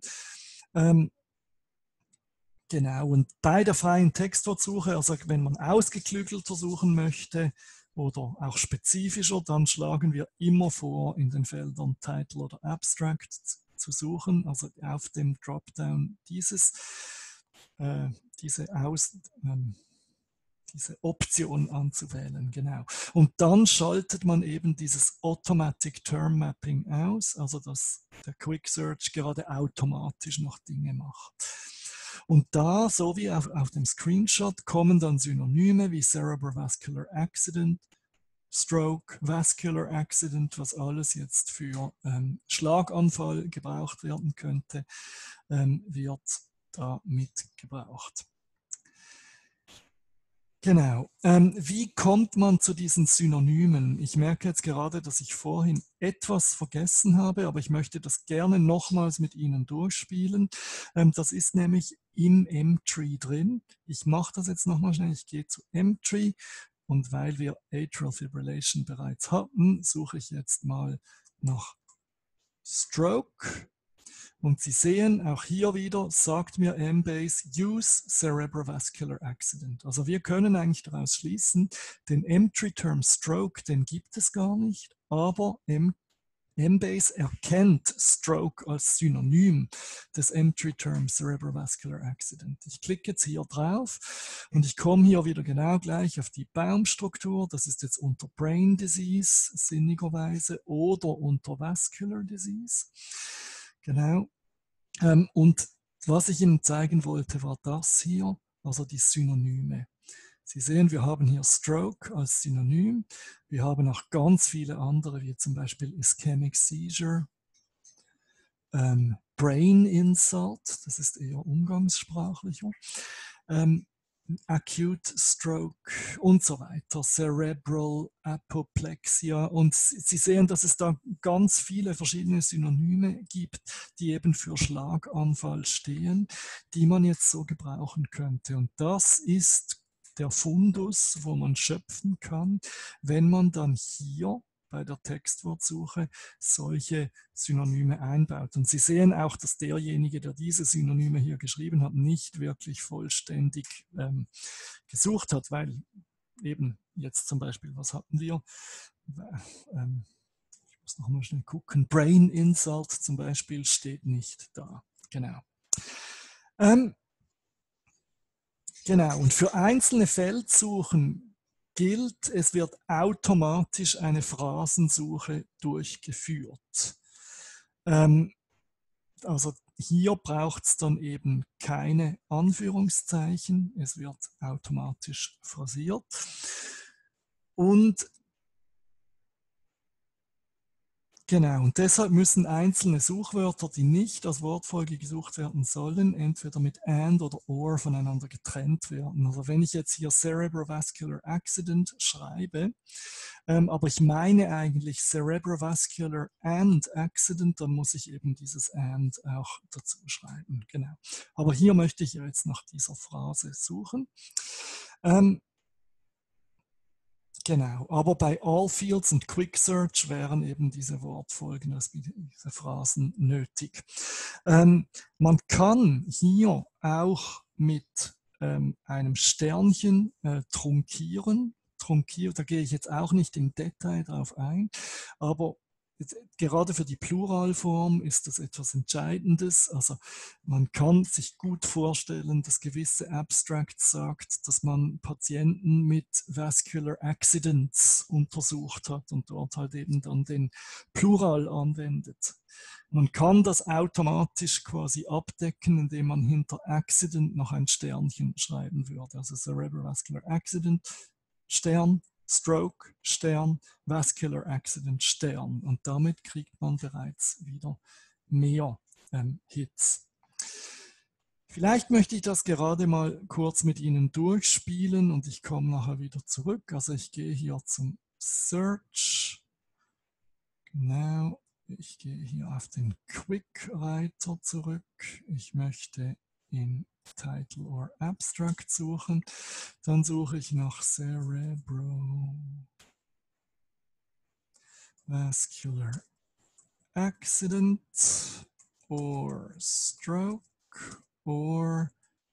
Speaker 1: Genau, und bei der freien Textwortsuche, also wenn man ausgeklügelter suchen möchte, oder auch spezifischer, dann schlagen wir immer vor, in den Feldern Title oder Abstract zu suchen, also auf dem Dropdown diese Option anzuwählen, genau. Und dann schaltet man eben dieses Automatic Term Mapping aus, also dass der Quick Search gerade automatisch noch Dinge macht. Und da, so wie auf dem Screenshot, kommen dann Synonyme wie Cerebrovascular Accident, Stroke, Vascular Accident, was alles jetzt für Schlaganfall gebraucht werden könnte, wird da mitgebraucht. Genau. Wie kommt man zu diesen Synonymen? Ich merke jetzt gerade, dass ich vorhin etwas vergessen habe, aber ich möchte das gerne nochmals mit Ihnen durchspielen. Das ist nämlich im M-Tree drin. Ich mache das jetzt nochmal schnell. Ich gehe zu M-Tree und weil wir Atrial Fibrillation bereits hatten, suche ich jetzt mal nach Stroke. Und Sie sehen, auch hier wieder sagt mir Embase, use cerebrovascular accident. Also wir können eigentlich daraus schließen, den Entry-Term Stroke, den gibt es gar nicht, aber Embase erkennt Stroke als Synonym des Entry-Term Cerebrovascular Accident. Ich klicke jetzt hier drauf und ich komme hier wieder genau gleich auf die Baumstruktur. Das ist jetzt unter Brain Disease sinnigerweise oder unter Vascular Disease. Genau. Und was ich Ihnen zeigen wollte, war das hier, also die Synonyme. Sie sehen, wir haben hier Stroke als Synonym. Wir haben auch ganz viele andere, wie zum Beispiel Ischemic Seizure, Brain Insult, das ist eher umgangssprachlicher, Acute Stroke und so weiter, Cerebral Apoplexia. Und Sie sehen, dass es da ganz viele verschiedene Synonyme gibt, die eben für Schlaganfall stehen, die man jetzt so gebrauchen könnte. Und das ist der Fundus, wo man schöpfen kann, wenn man dann hier bei der Textwortsuche solche Synonyme einbaut. Und Sie sehen auch, dass derjenige, der diese Synonyme hier geschrieben hat, nicht wirklich vollständig gesucht hat, weil eben jetzt zum Beispiel, was hatten wir? Ich muss noch mal schnell gucken. Brain Insult zum Beispiel steht nicht da. Genau. Genau, und für einzelne Feldsuchen gilt, es wird automatisch eine Phrasensuche durchgeführt. Also hier braucht es dann eben keine Anführungszeichen, es wird automatisch phrasiert. Und genau, und deshalb müssen einzelne Suchwörter, die nicht als Wortfolge gesucht werden sollen, entweder mit and oder or voneinander getrennt werden. Also wenn ich jetzt hier Cerebrovascular Accident schreibe, aber ich meine eigentlich Cerebrovascular and Accident, dann muss ich eben dieses and auch dazu schreiben. Genau. Aber hier möchte ich jetzt nach dieser Phrase suchen. Genau, aber bei All Fields und Quick Search wären eben diese Wortfolgen, also diese Phrasen nötig. Man kann hier auch mit einem Sternchen trunkieren. Da gehe ich jetzt auch nicht im Detail drauf ein, aber gerade für die Pluralform ist das etwas Entscheidendes. Also man kann sich gut vorstellen, dass gewisse Abstracts sagt, dass man Patienten mit Vascular Accidents untersucht hat und dort halt eben dann den Plural anwendet. Man kann das automatisch quasi abdecken, indem man hinter Accident noch ein Sternchen schreiben würde. Also Cerebrovascular Accident, Stern, Stroke, Stern, Vascular Accident, Stern. Und damit kriegt man bereits wieder mehr Hits. Vielleicht möchte ich das gerade mal kurz mit Ihnen durchspielen und ich komme nachher wieder zurück. Also ich gehe hier zum Search. Genau, ich gehe hier auf den Quick-Reiter zurück. Ich möchte in Title or Abstract suchen. Dann suche ich nach Cerebrovascular Accident or Stroke or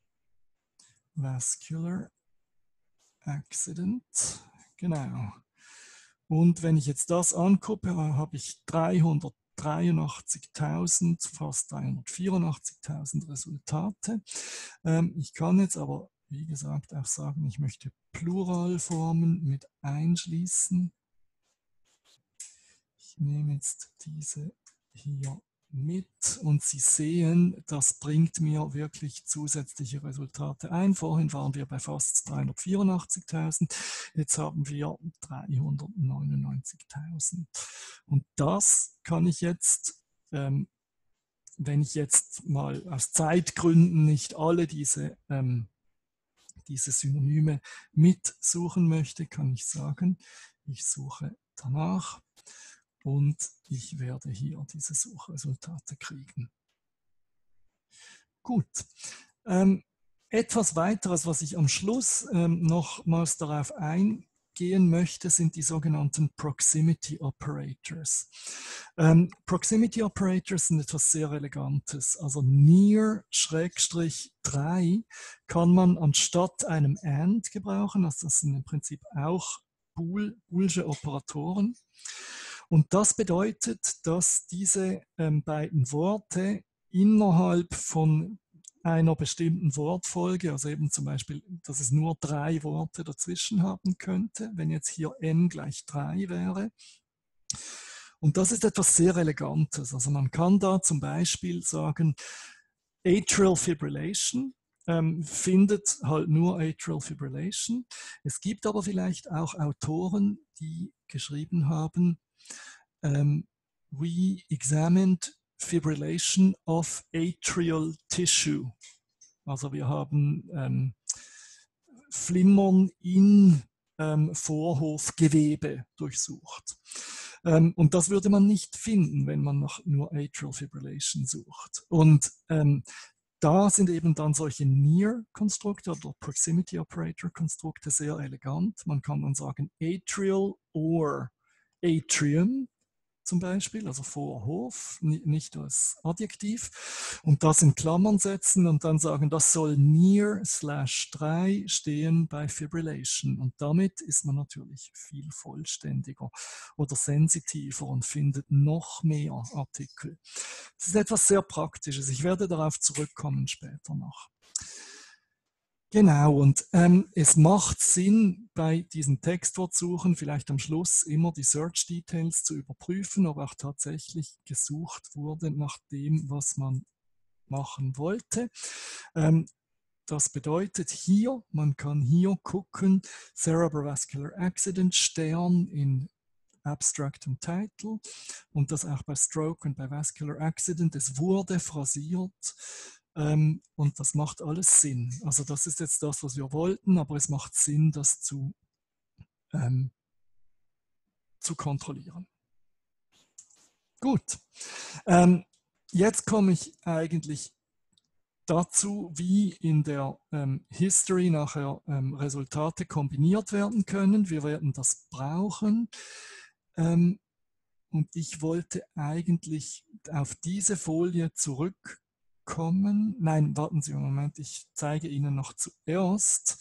Speaker 1: Vascular Accident. Genau. Und wenn ich jetzt das angucke, habe ich 383.000, fast 384.000 Resultate. Ich kann jetzt aber, wie gesagt, auch sagen, ich möchte Pluralformen mit einschließen. Ich nehme jetzt diese hier mit und Sie sehen, das bringt mir wirklich zusätzliche Resultate ein. Vorhin waren wir bei fast 384.000, jetzt haben wir 399.000. Und das kann ich jetzt, wenn ich jetzt mal aus Zeitgründen nicht alle diese Synonyme mitsuchen möchte, kann ich sagen, ich suche danach. Und ich werde hier diese Suchresultate kriegen. Gut. Etwas weiteres, was ich am Schluss nochmals darauf eingehen möchte, sind die sogenannten Proximity Operators. Proximity Operators sind etwas sehr Elegantes. Also near-3 kann man anstatt einem and gebrauchen. Also das sind im Prinzip auch Boolsche Operatoren. Und das bedeutet, dass diese beiden Worte innerhalb von einer bestimmten Wortfolge, also eben zum Beispiel, dass es nur 3 Worte dazwischen haben könnte, wenn jetzt hier n gleich 3 wäre. Und das ist etwas sehr Elegantes. Also man kann da zum Beispiel sagen, Atrial Fibrillation findet halt nur Atrial Fibrillation. Es gibt aber vielleicht auch Autoren, die geschrieben haben, we examined fibrillation of atrial tissue. Also wir haben Flimmern in Vorhofgewebe durchsucht. Und das würde man nicht finden, wenn man nach nur Atrial Fibrillation sucht. Und da sind eben dann solche Near-Konstrukte oder Proximity-Operator-Konstrukte sehr elegant. Man kann dann sagen Atrial or Atrium zum Beispiel, also Vorhof, nicht als Adjektiv, und das in Klammern setzen und dann sagen, das soll near/3 stehen bei Fibrillation. Und damit ist man natürlich viel vollständiger oder sensitiver und findet noch mehr Artikel. Das ist etwas sehr Praktisches. Ich werde darauf zurückkommen später noch. Genau, und es macht Sinn, bei diesen Textwortsuchen vielleicht am Schluss immer die Search Details zu überprüfen, ob auch tatsächlich gesucht wurde nach dem, was man machen wollte. Das bedeutet hier, man kann hier gucken, Cerebrovascular Accident, Stern in Abstract und Title, und das auch bei Stroke und bei Vascular Accident. Es wurde phrasiert. Und das macht alles Sinn. Also das ist jetzt das, was wir wollten, aber es macht Sinn, das zu kontrollieren. Gut, jetzt komme ich eigentlich dazu, wie in der History nachher Resultate kombiniert werden können. Wir werden das brauchen. Und ich wollte eigentlich auf diese Folie zurückkommen. Nein, warten Sie einen Moment, ich zeige Ihnen noch zuerst.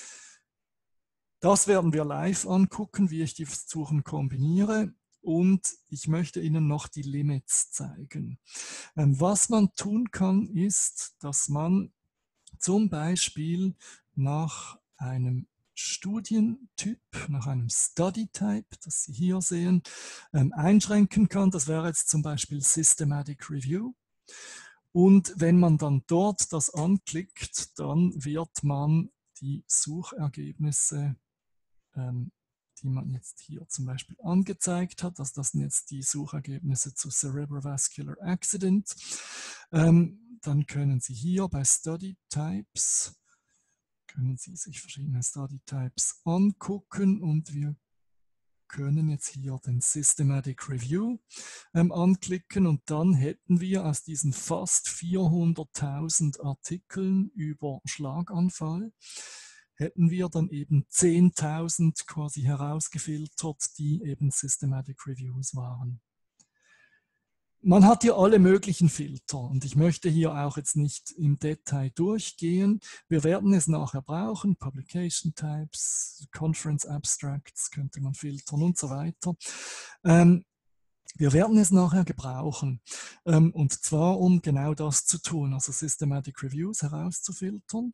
Speaker 1: Das werden wir live angucken, wie ich die Suchen kombiniere. Und ich möchte Ihnen noch die Limits zeigen. Was man tun kann, ist, dass man zum Beispiel nach einem Studientyp, nach einem Study Type, das Sie hier sehen, einschränken kann. Das wäre jetzt zum Beispiel Systematic Review. Und wenn man dann dort das anklickt, dann wird man die Suchergebnisse, die man jetzt hier zum Beispiel angezeigt hat, also das sind jetzt die Suchergebnisse zu Cerebrovascular Accident, dann können Sie hier bei Study Types, können Sie sich verschiedene Study Types angucken, und wir können jetzt hier den Systematic Review anklicken, und dann hätten wir aus diesen fast 400.000 Artikeln über Schlaganfall, hätten wir dann eben 10.000 quasi herausgefiltert, die eben Systematic Reviews waren. Man hat hier alle möglichen Filter, und ich möchte hier auch jetzt nicht im Detail durchgehen. Wir werden es nachher brauchen, Publication Types, Conference Abstracts könnte man filtern und so weiter. Wir werden es nachher gebrauchen, und zwar um genau das zu tun, also Systematic Reviews herauszufiltern.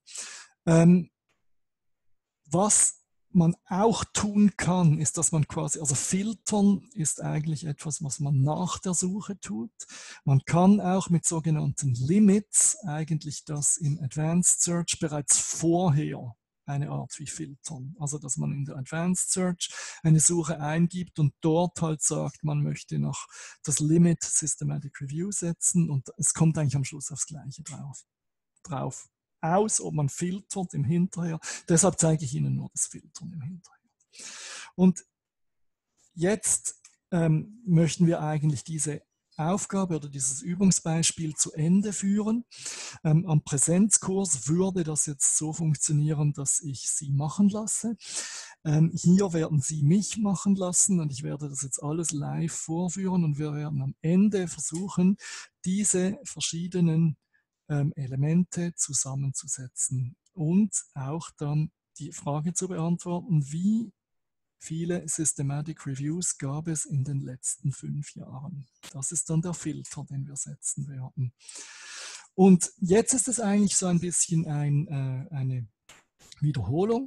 Speaker 1: Was man auch tun kann, ist, dass man quasi, also filtern ist eigentlich etwas, was man nach der Suche tut. Man kann auch mit sogenannten Limits eigentlich das im Advanced Search bereits vorher eine Art wie filtern. Also dass man in der Advanced Search eine Suche eingibt und dort halt sagt, man möchte noch das Limit Systematic Review setzen, und es kommt eigentlich am Schluss aufs Gleiche drauf aus, ob man filtert im Hinterher. Deshalb zeige ich Ihnen nur das Filtern im Hinterher. Und jetzt möchten wir eigentlich diese Aufgabe oder dieses Übungsbeispiel zu Ende führen. Am Präsenzkurs würde das jetzt so funktionieren, dass ich Sie machen lasse. Hier werden Sie mich machen lassen, und ich werde das jetzt alles live vorführen, und wir werden am Ende versuchen, diese verschiedenen Elemente zusammenzusetzen und auch dann die Frage zu beantworten, wie viele Systematic Reviews gab es in den letzten 5 Jahren. Das ist dann der Filter, den wir setzen werden. Und jetzt ist es eigentlich so ein bisschen eine Wiederholung.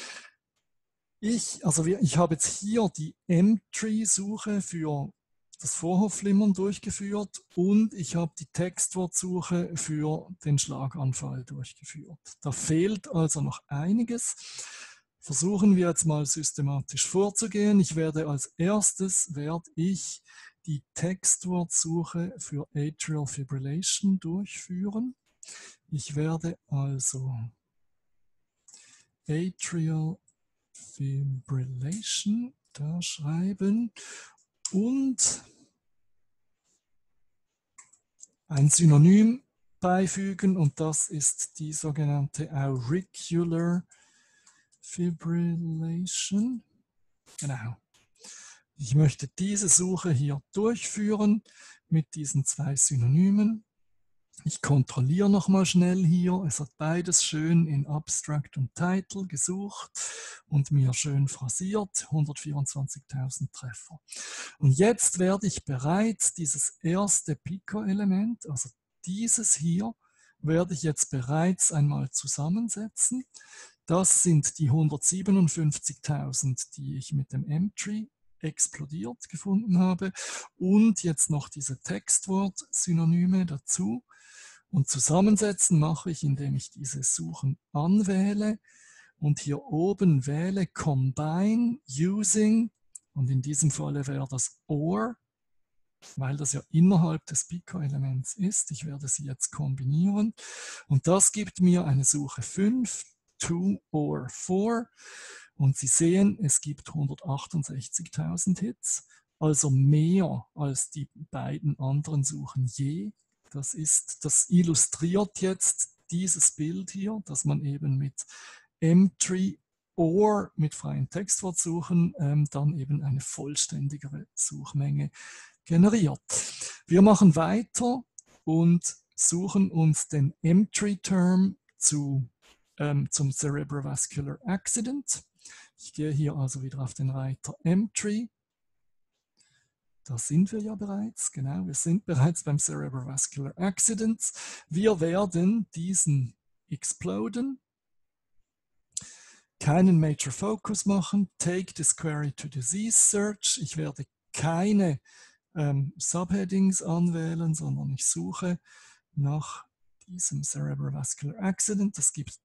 Speaker 1: Ich habe jetzt hier die M-Tree-Suche für das Vorhofflimmern durchgeführt und ich habe die Textwortsuche für den Schlaganfall durchgeführt. Da fehlt also noch einiges. Versuchen wir jetzt mal systematisch vorzugehen. Als erstes werde ich die Textwortsuche für Atrial Fibrillation durchführen. Ich werde also Atrial Fibrillation da schreiben und ein Synonym beifügen und das ist die sogenannte Auricular Fibrillation. Genau. Ich möchte diese Suche hier durchführen mit diesen 2 Synonymen. Ich kontrolliere nochmal schnell hier. Es hat beides schön in Abstract und Title gesucht und mir schön phrasiert. 124.000 Treffer. Und jetzt werde ich bereits dieses erste Pico-Element, also dieses hier, werde ich jetzt bereits einmal zusammensetzen. Das sind die 157.000, die ich mit dem M-Tree explodiert gefunden habe. Und jetzt noch diese Textwort-Synonyme dazu. Und zusammensetzen mache ich, indem ich diese Suchen anwähle und hier oben wähle Combine Using, und in diesem Falle wäre das OR, weil das ja innerhalb des Pico-Elements ist. Ich werde sie jetzt kombinieren und das gibt mir eine Suche 5, 2 or 4 und Sie sehen, es gibt 168.000 Hits, also mehr als die beiden anderen Suchen je. Das illustriert jetzt dieses Bild hier, dass man eben mit M-Tree oder mit freien Textwortsuchen dann eben eine vollständigere Suchmenge generiert. Wir machen weiter und suchen uns den M-Tree-Term zum Cerebrovascular Accident. Ich gehe hier also wieder auf den Reiter M-Tree. Da sind wir ja bereits, genau, wir sind bereits beim Cerebrovascular Accident. Wir werden diesen exploden, keinen Major Focus machen, take this query to disease search. Ich werde keine Subheadings anwählen, sondern ich suche nach diesem Cerebrovascular Accident. Das gibt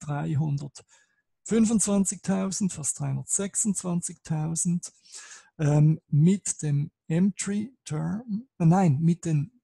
Speaker 1: 325.000, fast 326.000. Mit dem M-Tree-Term, mit den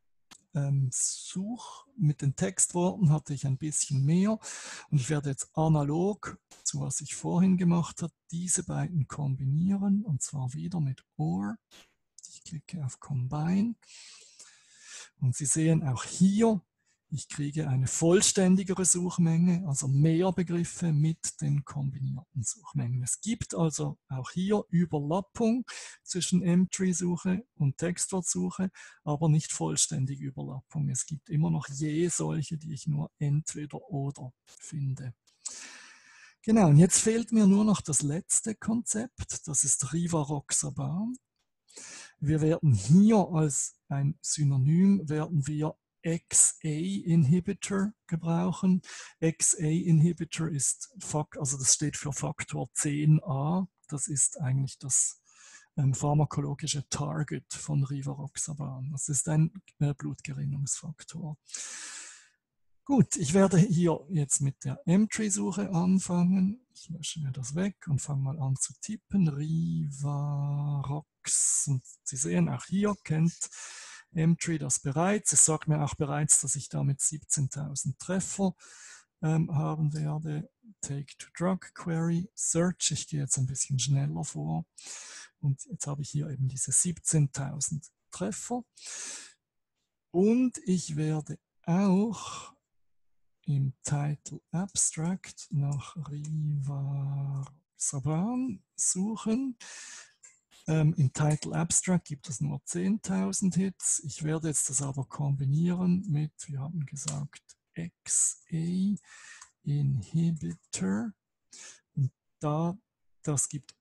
Speaker 1: mit den Textworten hatte ich ein bisschen mehr und ich werde jetzt analog zu was ich vorhin gemacht habe, diese beiden kombinieren und zwar wieder mit OR. Ich klicke auf Combine und Sie sehen auch hier, ich kriege eine vollständigere Suchmenge, also mehr Begriffe mit den kombinierten Suchmengen. Es gibt also auch hier Überlappung zwischen M-Tree-Suche und Textwortsuche, aber nicht vollständige Überlappung. Es gibt immer noch je solche, die ich nur entweder oder finde. Genau, und jetzt fehlt mir nur noch das letzte Konzept, das ist Rivaroxaban. Wir werden hier als ein Synonym werden wir XA-Inhibitor gebrauchen. XA-Inhibitor ist, also das steht für Faktor 10a. Das ist eigentlich das pharmakologische Target von Rivaroxaban. Das ist ein Blutgerinnungsfaktor. Gut, ich werde hier jetzt mit der M-Tree-Suche anfangen. Ich lösche mir das weg und fange mal an zu tippen. Rivarox. Und Sie sehen, auch hier kennt M-Tree das bereits. Es sagt mir auch bereits, dass ich damit 17.000 Treffer haben werde. Take to Drug Query Search. Ich gehe jetzt ein bisschen schneller vor. Und jetzt habe ich hier eben diese 17.000 Treffer. Und ich werde auch im Title Abstract nach Rivaroxaban suchen. Im Title Abstract gibt es nur 10.000 Hits. Ich werde jetzt das aber kombinieren mit, wir haben gesagt, XA Inhibitor. Und da Das gibt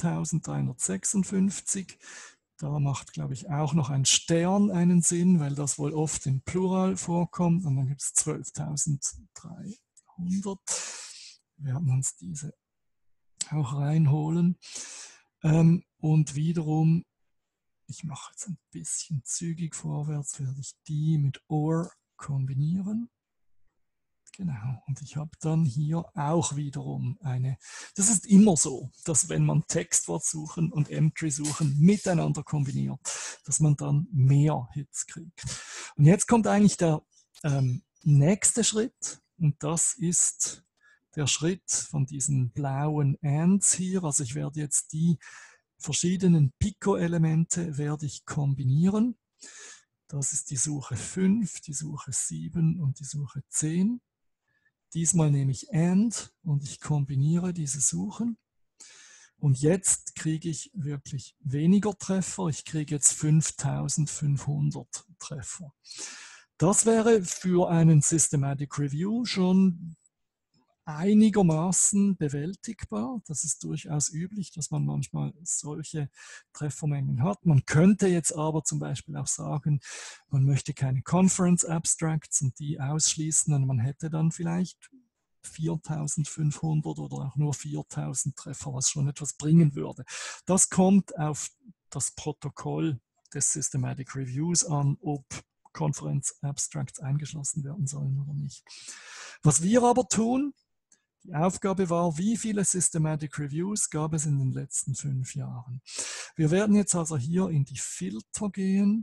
Speaker 1: 11.356. Da macht, glaube ich, auch noch ein Stern einen Sinn, weil das wohl oft im Plural vorkommt. Und dann gibt es 12.300. Wir werden uns diese auch reinholen. Und wiederum, ich mache jetzt ein bisschen zügig vorwärts, werde ich die mit OR kombinieren. Genau, und ich habe dann hier auch wiederum das ist immer so, dass wenn man Textwort suchen und Entry suchen miteinander kombiniert, dass man dann mehr Hits kriegt. Und jetzt kommt eigentlich der nächste Schritt, und das ist der Schritt von diesen blauen Ands hier. Also ich werde jetzt die verschiedenen Pico-Elemente werde ich kombinieren. Das ist die Suche 5, die Suche 7 und die Suche 10. Diesmal nehme ich AND und ich kombiniere diese Suchen. Und jetzt kriege ich wirklich weniger Treffer. Ich kriege jetzt 5500 Treffer. Das wäre für einen Systematic Review schon einigermaßen bewältigbar. Das ist durchaus üblich, dass man manchmal solche Treffermengen hat. Man könnte jetzt aber zum Beispiel auch sagen, man möchte keine Conference Abstracts und die ausschließen, und man hätte dann vielleicht 4500 oder auch nur 4000 Treffer, was schon etwas bringen würde. Das kommt auf das Protokoll des Systematic Reviews an, ob Conference Abstracts eingeschlossen werden sollen oder nicht. Was wir aber tun, die Aufgabe war, wie viele Systematic Reviews gab es in den letzten 5 Jahren. Wir werden jetzt also hier in die Filter gehen,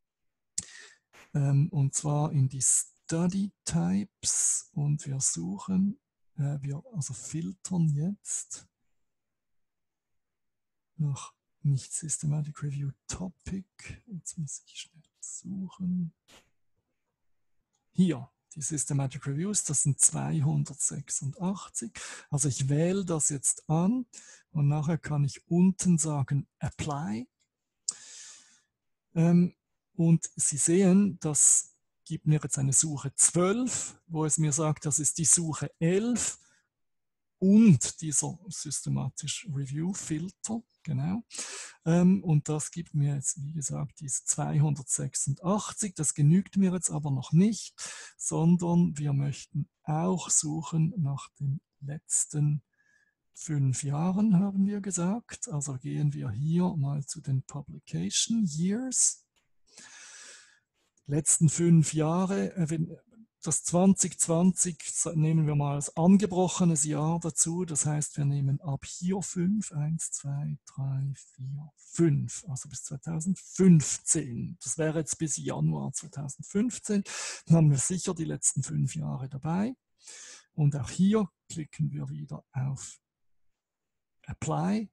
Speaker 1: und zwar in die Study Types, und wir suchen, wir also filtern jetzt nach nicht Systematic Review Topic. Jetzt muss ich schnell suchen. Hier. Die Systematic Reviews, das sind 286. Also ich wähle das jetzt an und nachher kann ich unten sagen Apply. Und Sie sehen, das gibt mir jetzt eine Suche 12, wo es mir sagt, das ist die Suche 11 und dieser Systematic Review Filter. Genau. Und das gibt mir jetzt, wie gesagt, diese 286. Das genügt mir jetzt aber noch nicht, sondern wir möchten auch suchen nach den letzten 5 Jahren, haben wir gesagt. Also gehen wir hier mal zu den Publication Years. Letzten 5 Jahre, das 2020 nehmen wir mal als angebrochenes Jahr dazu. Das heißt, wir nehmen ab hier 5, 1, 2, 3, 4, 5, also bis 2015. Das wäre jetzt bis Januar 2015. Dann haben wir sicher die letzten 5 Jahre dabei. Und auch hier klicken wir wieder auf Apply.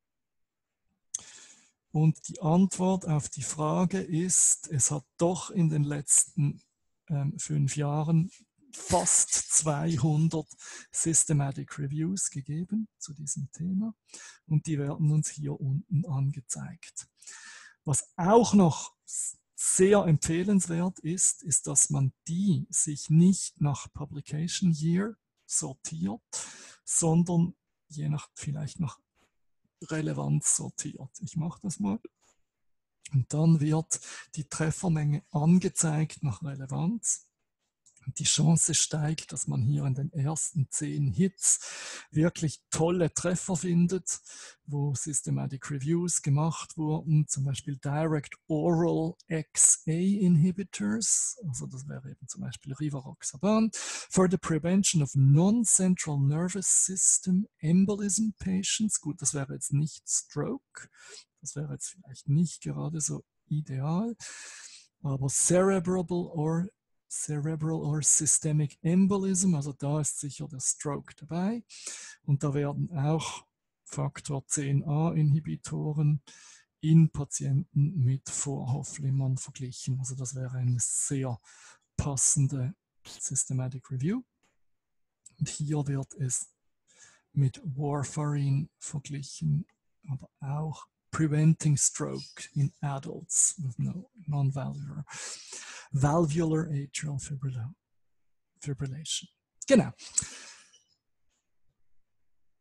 Speaker 1: Und die Antwort auf die Frage ist, es hat doch in den letzten 5 Jahren fast 200 Systematic Reviews gegeben zu diesem Thema, und die werden uns hier unten angezeigt. Was auch noch sehr empfehlenswert ist, ist, dass man die sich nicht nach Publication Year sortiert, sondern vielleicht nach Relevanz sortiert. Ich mache das mal. Und dann wird die Treffermenge angezeigt nach Relevanz. Und die Chance steigt, dass man hier in den ersten 10 Hits wirklich tolle Treffer findet, wo Systematic Reviews gemacht wurden, zum Beispiel Direct Oral XA Inhibitors, also das wäre eben zum Beispiel Rivaroxaban, for the prevention of non-central nervous system embolism patients. Gut, das wäre jetzt nicht Stroke, das wäre jetzt vielleicht nicht gerade so ideal, aber Cerebral or Systemic Embolism, also da ist sicher der Stroke dabei. Und da werden auch Faktor 10a-Inhibitoren in Patienten mit Vorhofflimmern verglichen. Also das wäre eine sehr passende Systematic Review. Und hier wird es mit Warfarin verglichen, aber auch Preventing Stroke in Adults with non-valvular atrial fibrillation. Genau.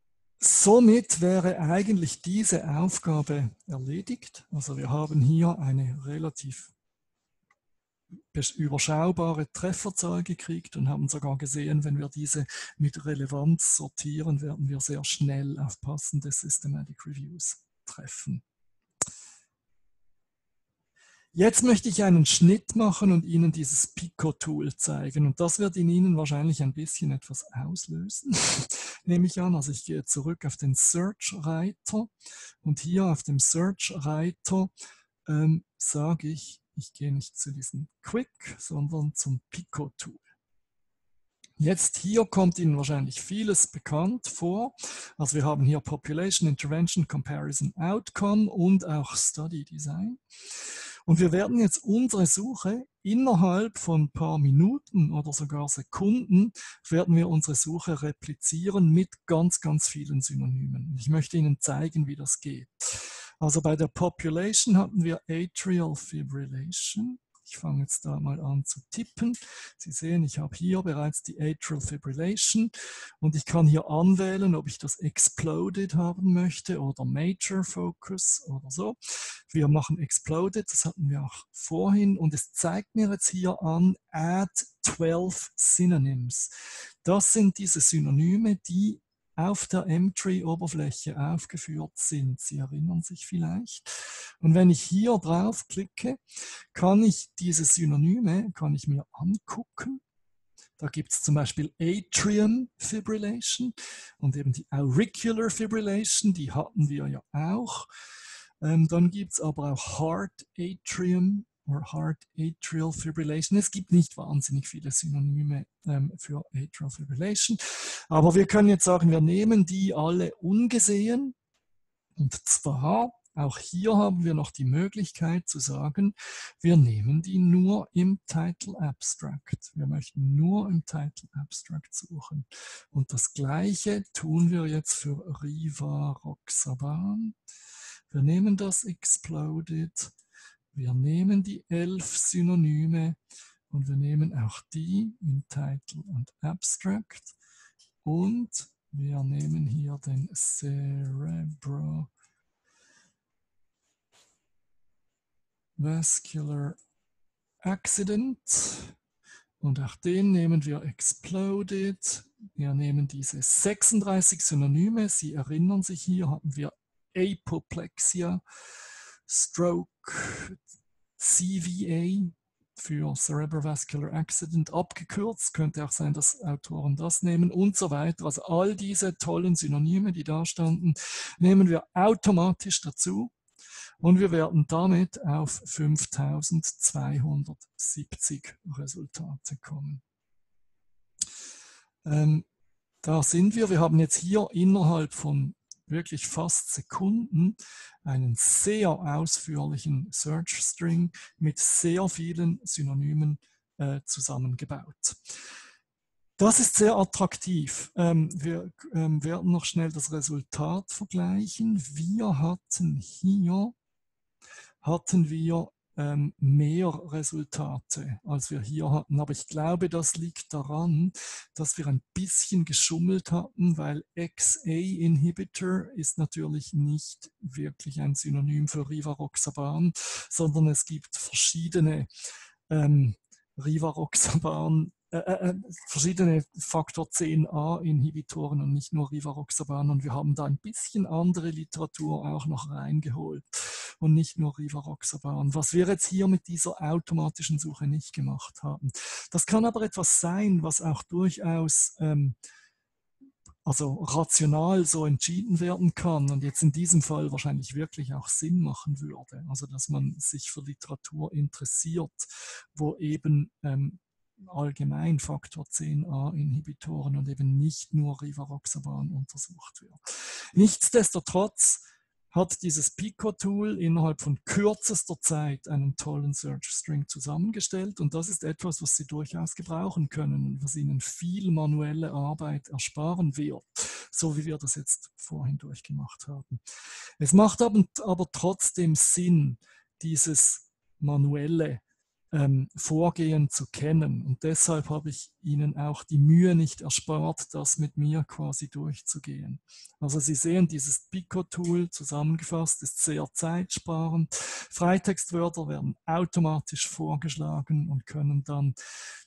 Speaker 1: somit wäre eigentlich diese Aufgabe erledigt. Also wir haben hier eine relativ überschaubare Trefferzahl gekriegt und haben sogar gesehen, wenn wir diese mit Relevanz sortieren, werden wir sehr schnell auf passende Systematic Reviews treffen. Jetzt möchte ich einen Schnitt machen und Ihnen dieses Pico-Tool zeigen. Und das wird in Ihnen wahrscheinlich ein bisschen etwas auslösen, nehme ich an. Also ich gehe zurück auf den Search-Reiter und hier auf dem Search-Reiter sage ich gehe nicht zu diesem Quick, sondern zum Pico-Tool. Jetzt hier kommt Ihnen wahrscheinlich vieles bekannt vor. Also wir haben hier Population, Intervention, Comparison, Outcome und auch Study Design. Und wir werden jetzt unsere Suche innerhalb von ein paar Minuten oder sogar Sekunden werden wir unsere Suche replizieren mit ganz, ganz vielen Synonymen. Ich möchte Ihnen zeigen, wie das geht. Also bei der Population hatten wir Atrial Fibrillation. Ich fange jetzt da mal an zu tippen. Sie sehen, ich habe hier bereits die Atrial Fibrillation und ich kann hier anwählen, ob ich das Exploded haben möchte oder Major Focus oder so. Wir machen Exploded, das hatten wir auch vorhin und es zeigt mir jetzt hier an Add 12 Synonyms. Das sind diese Synonyme, die auf der M-Tree-Oberfläche aufgeführt sind. Sie erinnern sich vielleicht. Und wenn ich hier drauf klicke, kann ich diese Synonyme mir angucken. Da gibt es zum Beispiel Atrium Fibrillation und eben die Auricular Fibrillation, die hatten wir ja auch. Dann gibt es aber auch Heart Atrium oder Heart Atrial Fibrillation. Es gibt nicht wahnsinnig viele Synonyme für Atrial Fibrillation, aber wir können jetzt sagen, wir nehmen die alle ungesehen und zwar auch hier haben wir noch die Möglichkeit zu sagen, wir nehmen die nur im Title Abstract. Wir möchten nur im Title Abstract suchen. Und das Gleiche tun wir jetzt für Rivaroxaban. Wir nehmen das Exploded, wir nehmen die 11 Synonyme und wir nehmen auch die im Title und Abstract. Und wir nehmen hier den Cerebrovascular Accident und auch den nehmen wir Exploded. Wir nehmen diese 36 Synonyme. Sie erinnern sich, hier hatten wir Apoplexia, Stroke, CVA für Cerebrovascular Accident abgekürzt. Könnte auch sein, dass Autoren das nehmen und so weiter. Also all diese tollen Synonyme, die da standen, nehmen wir automatisch dazu. Und wir werden damit auf 5270 Resultate kommen. Da sind wir. Wir haben jetzt hier innerhalb von wirklich fast Sekunden einen sehr ausführlichen Search String mit sehr vielen Synonymen zusammengebaut. Das ist sehr attraktiv. Wir werden noch schnell das Resultat vergleichen. Wir hatten hier mehr Resultate, als wir hier hatten. Aber ich glaube, das liegt daran, dass wir ein bisschen geschummelt hatten, weil XA-Inhibitor ist natürlich nicht wirklich ein Synonym für Rivaroxaban, sondern es gibt verschiedene verschiedene Faktor 10a-Inhibitoren und nicht nur Rivaroxaban. Und wir haben da ein bisschen andere Literatur auch noch reingeholt und nicht nur Rivaroxaban. Was wir jetzt hier mit dieser automatischen Suche nicht gemacht haben. Das kann aber etwas sein, was auch durchaus also rational so entschieden werden kann und jetzt in diesem Fall wahrscheinlich wirklich auch Sinn machen würde. Also dass man sich für Literatur interessiert, wo eben allgemein Faktor 10a-Inhibitoren und eben nicht nur Rivaroxaban untersucht wird. Nichtsdestotrotz hat dieses Pico-Tool innerhalb von kürzester Zeit einen tollen Search-String zusammengestellt und das ist etwas, was Sie durchaus gebrauchen können und was Ihnen viel manuelle Arbeit ersparen wird, so wie wir das jetzt vorhin durchgemacht haben. Es macht aber trotzdem Sinn, dieses manuelle Vorgehen zu kennen. Und deshalb habe ich Ihnen auch die Mühe nicht erspart, das mit mir quasi durchzugehen. Also Sie sehen, dieses Pico-Tool zusammengefasst ist sehr zeitsparend. Freitextwörter werden automatisch vorgeschlagen und können dann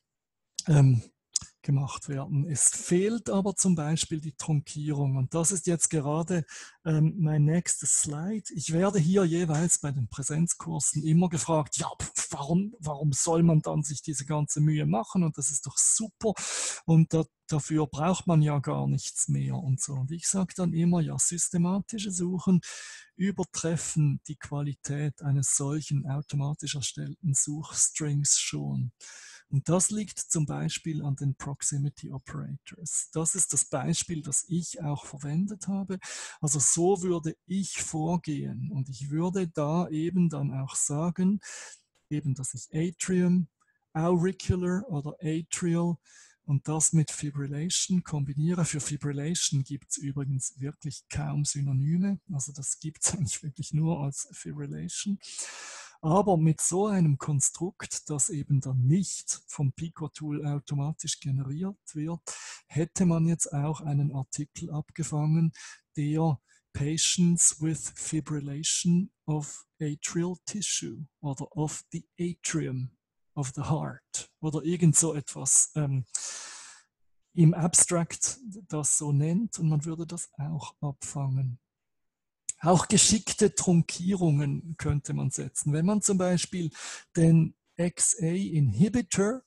Speaker 1: gemacht werden. Es fehlt aber zum Beispiel die Trunkierung und das ist jetzt gerade mein nächstes Slide. Ich werde hier jeweils bei den Präsenzkursen immer gefragt, ja, warum soll man dann sich diese ganze Mühe machen und das ist doch super und dafür braucht man ja gar nichts mehr und so. Und ich sage dann immer, ja, systematische Suchen übertreffen die Qualität eines solchen automatisch erstellten Suchstrings schon. Und das liegt zum Beispiel an den Proximity Operators. Das ist das Beispiel, das ich auch verwendet habe. Also so würde ich vorgehen und ich würde da eben dann auch sagen, eben, dass ich Atrium, Auricular oder Atrial und das mit Fibrillation kombiniere. Für Fibrillation gibt es übrigens wirklich kaum Synonyme. Also das gibt es eigentlich wirklich nur als Fibrillation. Aber mit so einem Konstrukt, das eben dann nicht vom Pico-Tool automatisch generiert wird, hätte man jetzt auch einen Artikel abgefangen, der Patients with fibrillation of atrial tissue oder of the atrium of the heart oder irgend so etwas im Abstract das so nennt und man würde das auch abfangen. Auch geschickte Trunkierungen könnte man setzen. Wenn man zum Beispiel den XA-Inhibitor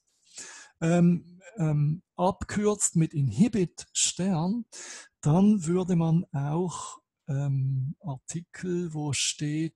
Speaker 1: abkürzt mit Inhibit Stern, dann würde man auch Artikel, wo steht,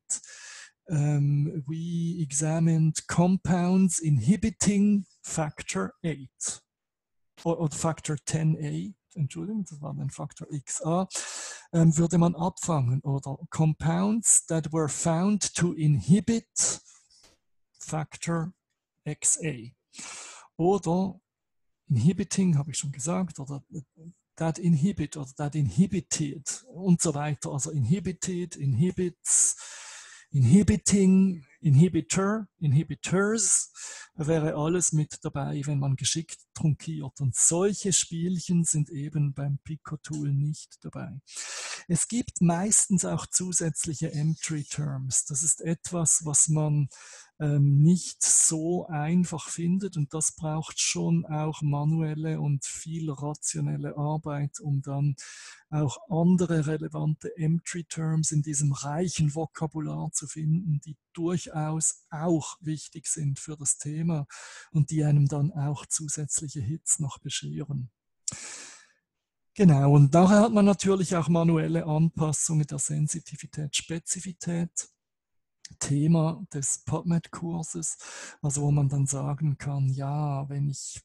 Speaker 1: we examined compounds inhibiting factor 8 oder factor 10a, Entschuldigung, das war dann Faktor XA, würde man abfangen. Oder compounds that were found to inhibit factor XA. Oder inhibiting, habe ich schon gesagt, oder that inhibit oder that inhibited und so weiter. Also inhibited, inhibits, inhibiting, inhibitor, inhibitors, wäre alles mit dabei, wenn man geschickt trunkiert. Und solche Spielchen sind eben beim Pico-Tool nicht dabei. Es gibt meistens auch zusätzliche Entry-Terms. Das ist etwas, was man nicht so einfach findet und das braucht schon auch manuelle und viel rationelle Arbeit, um dann auch andere relevante Entry-Terms in diesem reichen Vokabular zu finden, die durchaus auch wichtig sind für das Thema und die einem dann auch zusätzliche Hits noch bescheren. Genau, und nachher hat man natürlich auch manuelle Anpassungen der Sensitivität, Spezifität. Thema des PubMed-Kurses, also wo man dann sagen kann, ja, wenn ich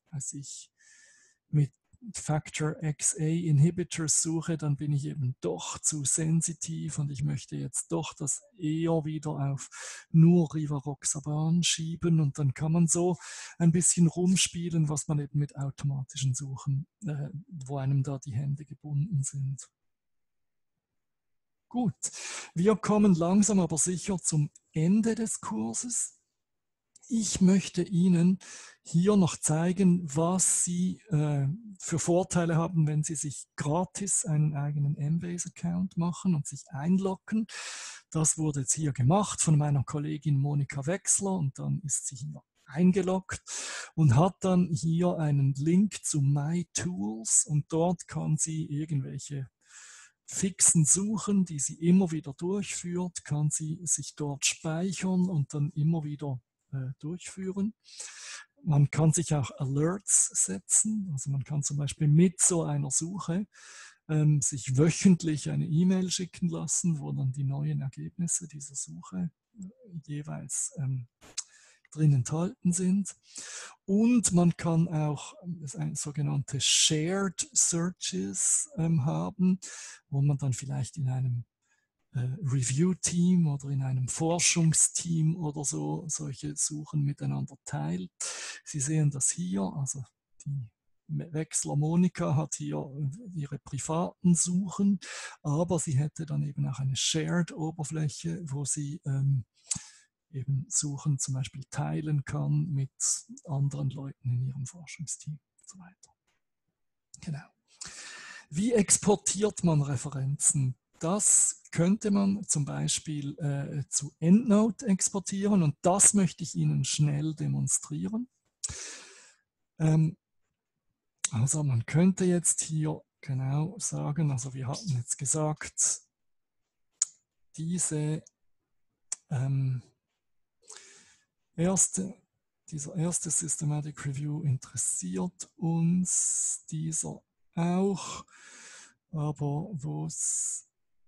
Speaker 1: mit Factor XA Inhibitors suche, dann bin ich eben doch zu sensitiv und ich möchte jetzt doch das eher wieder auf nur Rivaroxaban schieben und dann kann man so ein bisschen rumspielen, was man eben mit automatischen Suchen, wo einem da die Hände gebunden sind. Gut, wir kommen langsam aber sicher zum Ende des Kurses. Ich möchte Ihnen hier noch zeigen, was Sie für Vorteile haben, wenn Sie sich gratis einen eigenen Embase-Account machen und sich einloggen. Das wurde jetzt hier gemacht von meiner Kollegin Monika Wechsler und dann ist sie hier eingeloggt und hat dann hier einen Link zu My Tools und dort kann sie irgendwelche fixen Suchen, die sie immer wieder durchführt, kann sie sich dort speichern und dann immer wieder durchführen. Man kann sich auch Alerts setzen, also man kann zum Beispiel mit so einer Suche sich wöchentlich eine E-Mail schicken lassen, wo dann die neuen Ergebnisse dieser Suche jeweils drin enthalten sind. Und man kann auch sogenannte Shared Searches haben, wo man dann vielleicht in einem Review-Team oder in einem Forschungsteam oder so solche Suchen miteinander teilt. Sie sehen das hier, also die Wechsler Monika hat hier ihre privaten Suchen, aber sie hätte dann eben auch eine Shared-Oberfläche, wo sie eben Suchen zum Beispiel teilen kann mit anderen Leuten in ihrem Forschungsteam und so weiter. Genau. Wie exportiert man Referenzen? Das könnte man zum Beispiel zu EndNote exportieren und das möchte ich Ihnen schnell demonstrieren. Also man könnte jetzt hier genau sagen, also wir hatten jetzt gesagt, dieser erste Systematic Review interessiert uns, dieser auch, aber wo es,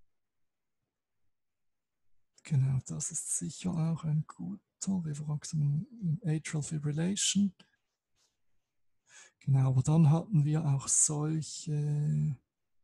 Speaker 1: genau, das ist sicher auch ein guter, Rivaroxaban Atrial Fibrillation. Genau, aber dann hatten wir auch solche,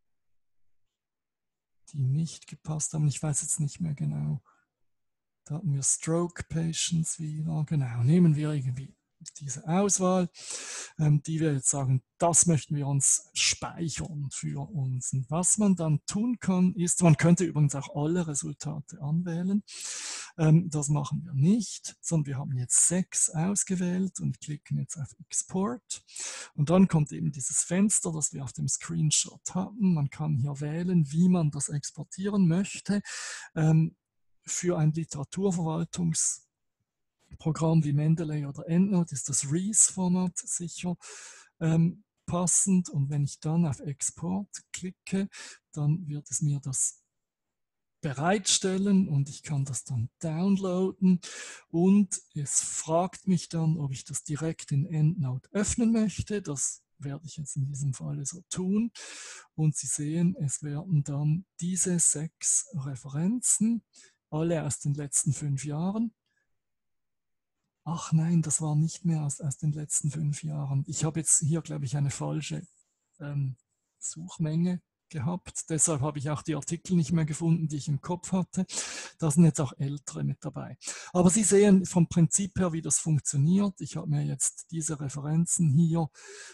Speaker 1: die nicht gepasst haben. Ich weiß jetzt nicht mehr genau. Da hatten wir Stroke Patients wieder. Genau, nehmen wir irgendwie diese Auswahl, die wir jetzt sagen, das möchten wir uns speichern für uns. Und was man dann tun kann, ist, man könnte übrigens auch alle Resultate anwählen. Das machen wir nicht, sondern wir haben jetzt 6 ausgewählt und klicken jetzt auf Export. Und dann kommt eben dieses Fenster, das wir auf dem Screenshot hatten. Man kann hier wählen, wie man das exportieren möchte. Für ein Literaturverwaltungsprogramm wie Mendeley oder EndNote ist das REES-Format sicher passend. Und wenn ich dann auf Export klicke, dann wird es mir das bereitstellen und ich kann das dann downloaden und es fragt mich dann, ob ich das direkt in EndNote öffnen möchte. Das werde ich jetzt in diesem Fall so tun. Und Sie sehen, es werden dann diese 6 Referenzen, alle aus den letzten 5 Jahren. Ach nein, das war nicht mehr aus den letzten 5 Jahren. Ich habe jetzt hier, glaube ich, eine falsche Suchmenge gehabt. Deshalb habe ich auch die Artikel nicht mehr gefunden, die ich im Kopf hatte. Da sind jetzt auch ältere mit dabei. Aber Sie sehen vom Prinzip her, wie das funktioniert. Ich habe mir jetzt diese Referenzen hier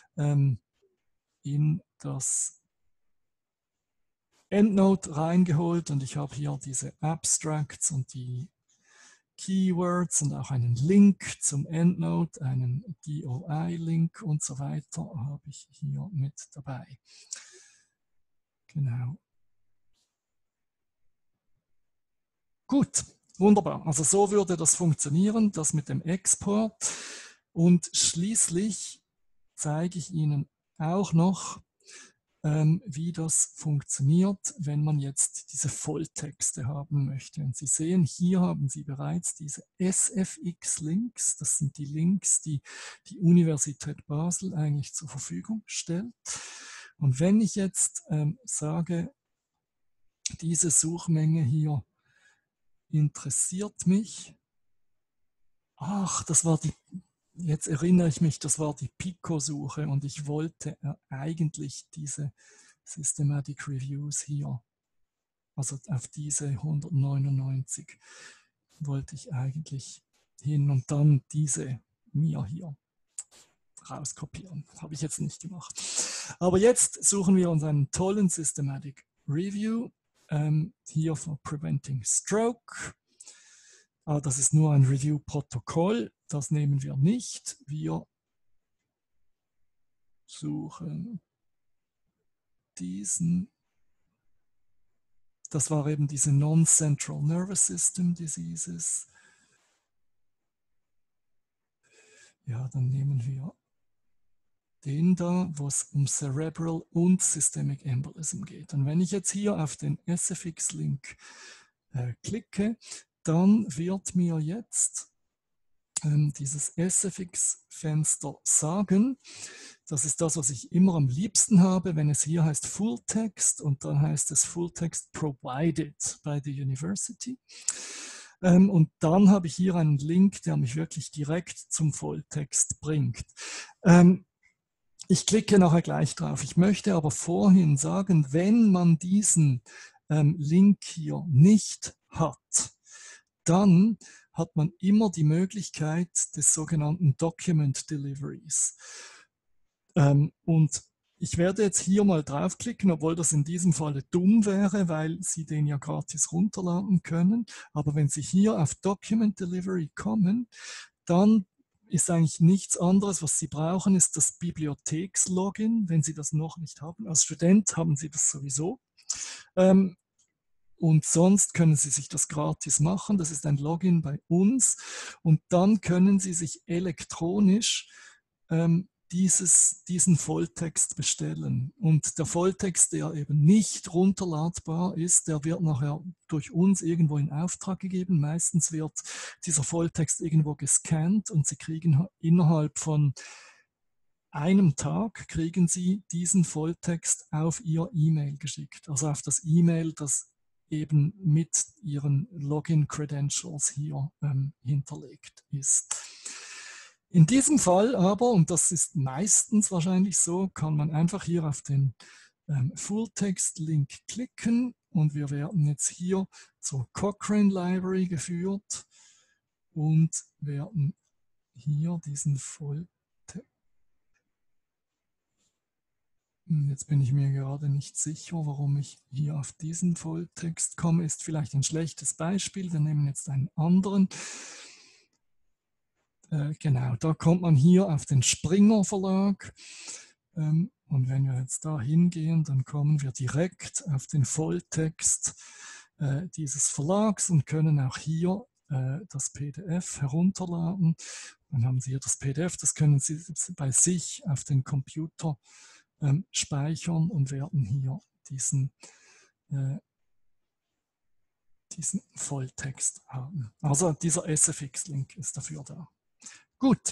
Speaker 1: in das EndNote reingeholt und ich habe hier diese Abstracts und die Keywords und auch einen Link zum EndNote, einen DOI-Link und so weiter habe ich hier mit dabei. Genau. Gut, wunderbar. Also so würde das funktionieren, das mit dem Export. Und schließlich zeige ich Ihnen auch noch, wie das funktioniert, wenn man jetzt diese Volltexte haben möchte. Und Sie sehen, hier haben Sie bereits diese SFX-Links. Das sind die Links, die die Universität Basel eigentlich zur Verfügung stellt. Und wenn ich jetzt sage, diese Suchmenge hier interessiert mich, ach, das war die, jetzt erinnere ich mich, das war die Pico-Suche und ich wollte eigentlich diese Systematic Reviews hier, also auf diese 199 wollte ich eigentlich hin und dann diese mir hier rauskopieren. Habe ich jetzt nicht gemacht. Aber jetzt suchen wir uns einen tollen Systematic Review hier für Preventing Stroke. Das ist nur ein Review-Protokoll, das nehmen wir nicht. Wir suchen diesen. Das war eben diese Non-Central Nervous System Diseases. Ja, dann nehmen wir den da, wo es um Cerebral und Systemic Embolism geht. Und wenn ich jetzt hier auf den SFX-Link klicke, dann wird mir jetzt dieses SFX-Fenster sagen, das ist das, was ich immer am liebsten habe, wenn es hier heißt Full Text und dann heißt es Full Text Provided by the University. Und dann habe ich hier einen Link, der mich wirklich direkt zum Volltext bringt. Ich klicke nachher gleich drauf. Ich möchte aber vorhin sagen, wenn man diesen Link hier nicht hat, dann hat man immer die Möglichkeit des sogenannten Document Deliveries. Und Ich werde jetzt hier mal draufklicken, obwohl das in diesem Falle dumm wäre, weil Sie den ja gratis runterladen können. Aber wenn Sie hier auf Document Delivery kommen, dann ist eigentlich nichts anderes, was Sie brauchen, ist das Bibliotheks-Login, wenn Sie das noch nicht haben. Als Student haben Sie das sowieso. Und sonst können Sie sich das gratis machen. Das ist ein Login bei uns. Und dann können Sie sich elektronisch diesen Volltext bestellen. Und der Volltext, der eben nicht runterladbar ist, der wird nachher durch uns irgendwo in Auftrag gegeben. Meistens wird dieser Volltext irgendwo gescannt und Sie kriegen innerhalb von einem Tag kriegen Sie diesen Volltext auf Ihr E-Mail geschickt. Also auf das E-Mail, das eben mit Ihren Login-Credentials hier hinterlegt ist. In diesem Fall aber, und das ist meistens wahrscheinlich so, kann man einfach hier auf den Fulltext-Link klicken und wir werden jetzt hier zur Cochrane Library geführt und werden hier diesen Volltext. Jetzt bin ich mir gerade nicht sicher, warum ich hier auf diesen Volltext komme. Ist vielleicht ein schlechtes Beispiel. Wir nehmen jetzt einen anderen. Genau, da kommt man hier auf den Springer Verlag. Und wenn wir jetzt da hingehen, dann kommen wir direkt auf den Volltext dieses Verlags und können auch hier das PDF herunterladen. Dann haben Sie hier das PDF, das können Sie bei sich auf den Computer speichern und werden hier diesen Volltext haben. Also dieser SFX-Link ist dafür da. Gut,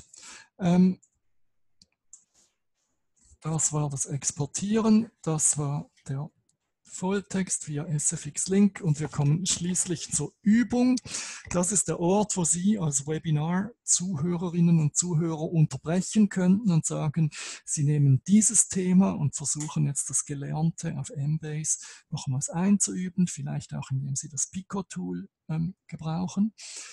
Speaker 1: das war das Exportieren, das war der Volltext via SFX-Link und wir kommen schließlich zur Übung. Das ist der Ort, wo Sie als Webinar-Zuhörerinnen und Zuhörer unterbrechen könnten und sagen, Sie nehmen dieses Thema und versuchen jetzt das Gelernte auf Embase nochmals einzuüben, vielleicht auch indem Sie das Pico-Tool gebrauchen.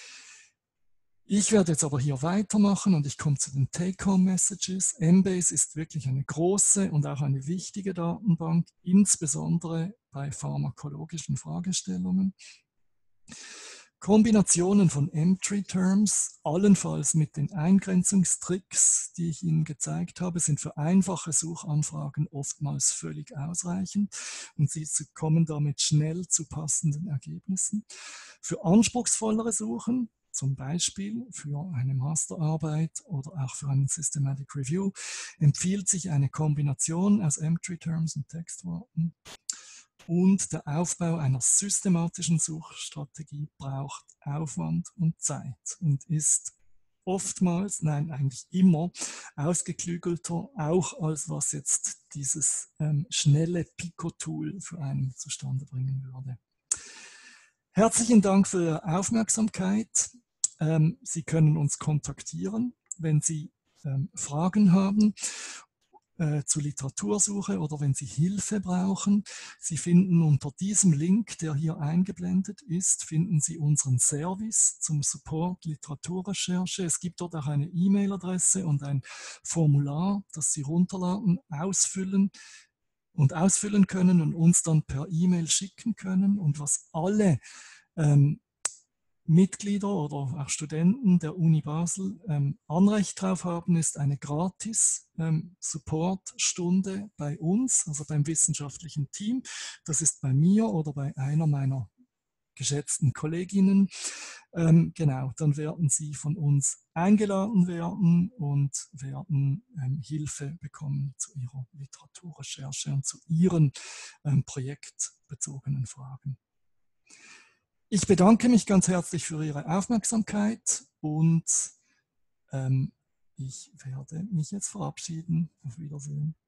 Speaker 1: Ich werde jetzt aber hier weitermachen und ich komme zu den Take-Home-Messages. Embase ist wirklich eine große und auch eine wichtige Datenbank, insbesondere bei pharmakologischen Fragestellungen. Kombinationen von Entry-Terms, allenfalls mit den Eingrenzungstricks, die ich Ihnen gezeigt habe, sind für einfache Suchanfragen oftmals völlig ausreichend und Sie kommen damit schnell zu passenden Ergebnissen. Für anspruchsvollere Suchen, zum Beispiel für eine Masterarbeit oder auch für einen Systematic Review, empfiehlt sich eine Kombination aus Entry-Terms und Textworten. Und der Aufbau einer systematischen Suchstrategie braucht Aufwand und Zeit und ist oftmals, nein, eigentlich immer ausgeklügelter, auch als was jetzt dieses schnelle Pico-Tool für einen zustande bringen würde. Herzlichen Dank für Ihre Aufmerksamkeit. Sie können uns kontaktieren, wenn Sie Fragen haben zu Literatursuche oder wenn Sie Hilfe brauchen. Sie finden unter diesem Link, der hier eingeblendet ist, finden Sie unseren Service zum Support Literaturrecherche. Es gibt dort auch eine E-Mail-Adresse und ein Formular, das Sie runterladen, ausfüllen können und uns dann per E-Mail schicken können. Und was alle Mitglieder oder auch Studenten der Uni Basel Anrecht darauf haben, ist eine gratis Supportstunde bei uns, also beim wissenschaftlichen Team. Das ist bei mir oder bei einer meiner geschätzten Kolleginnen. Genau, dann werden Sie von uns eingeladen werden und werden Hilfe bekommen zu Ihrer Literaturrecherche und zu Ihren projektbezogenen Fragen. Ich bedanke mich ganz herzlich für Ihre Aufmerksamkeit und ich werde mich jetzt verabschieden. Auf Wiedersehen.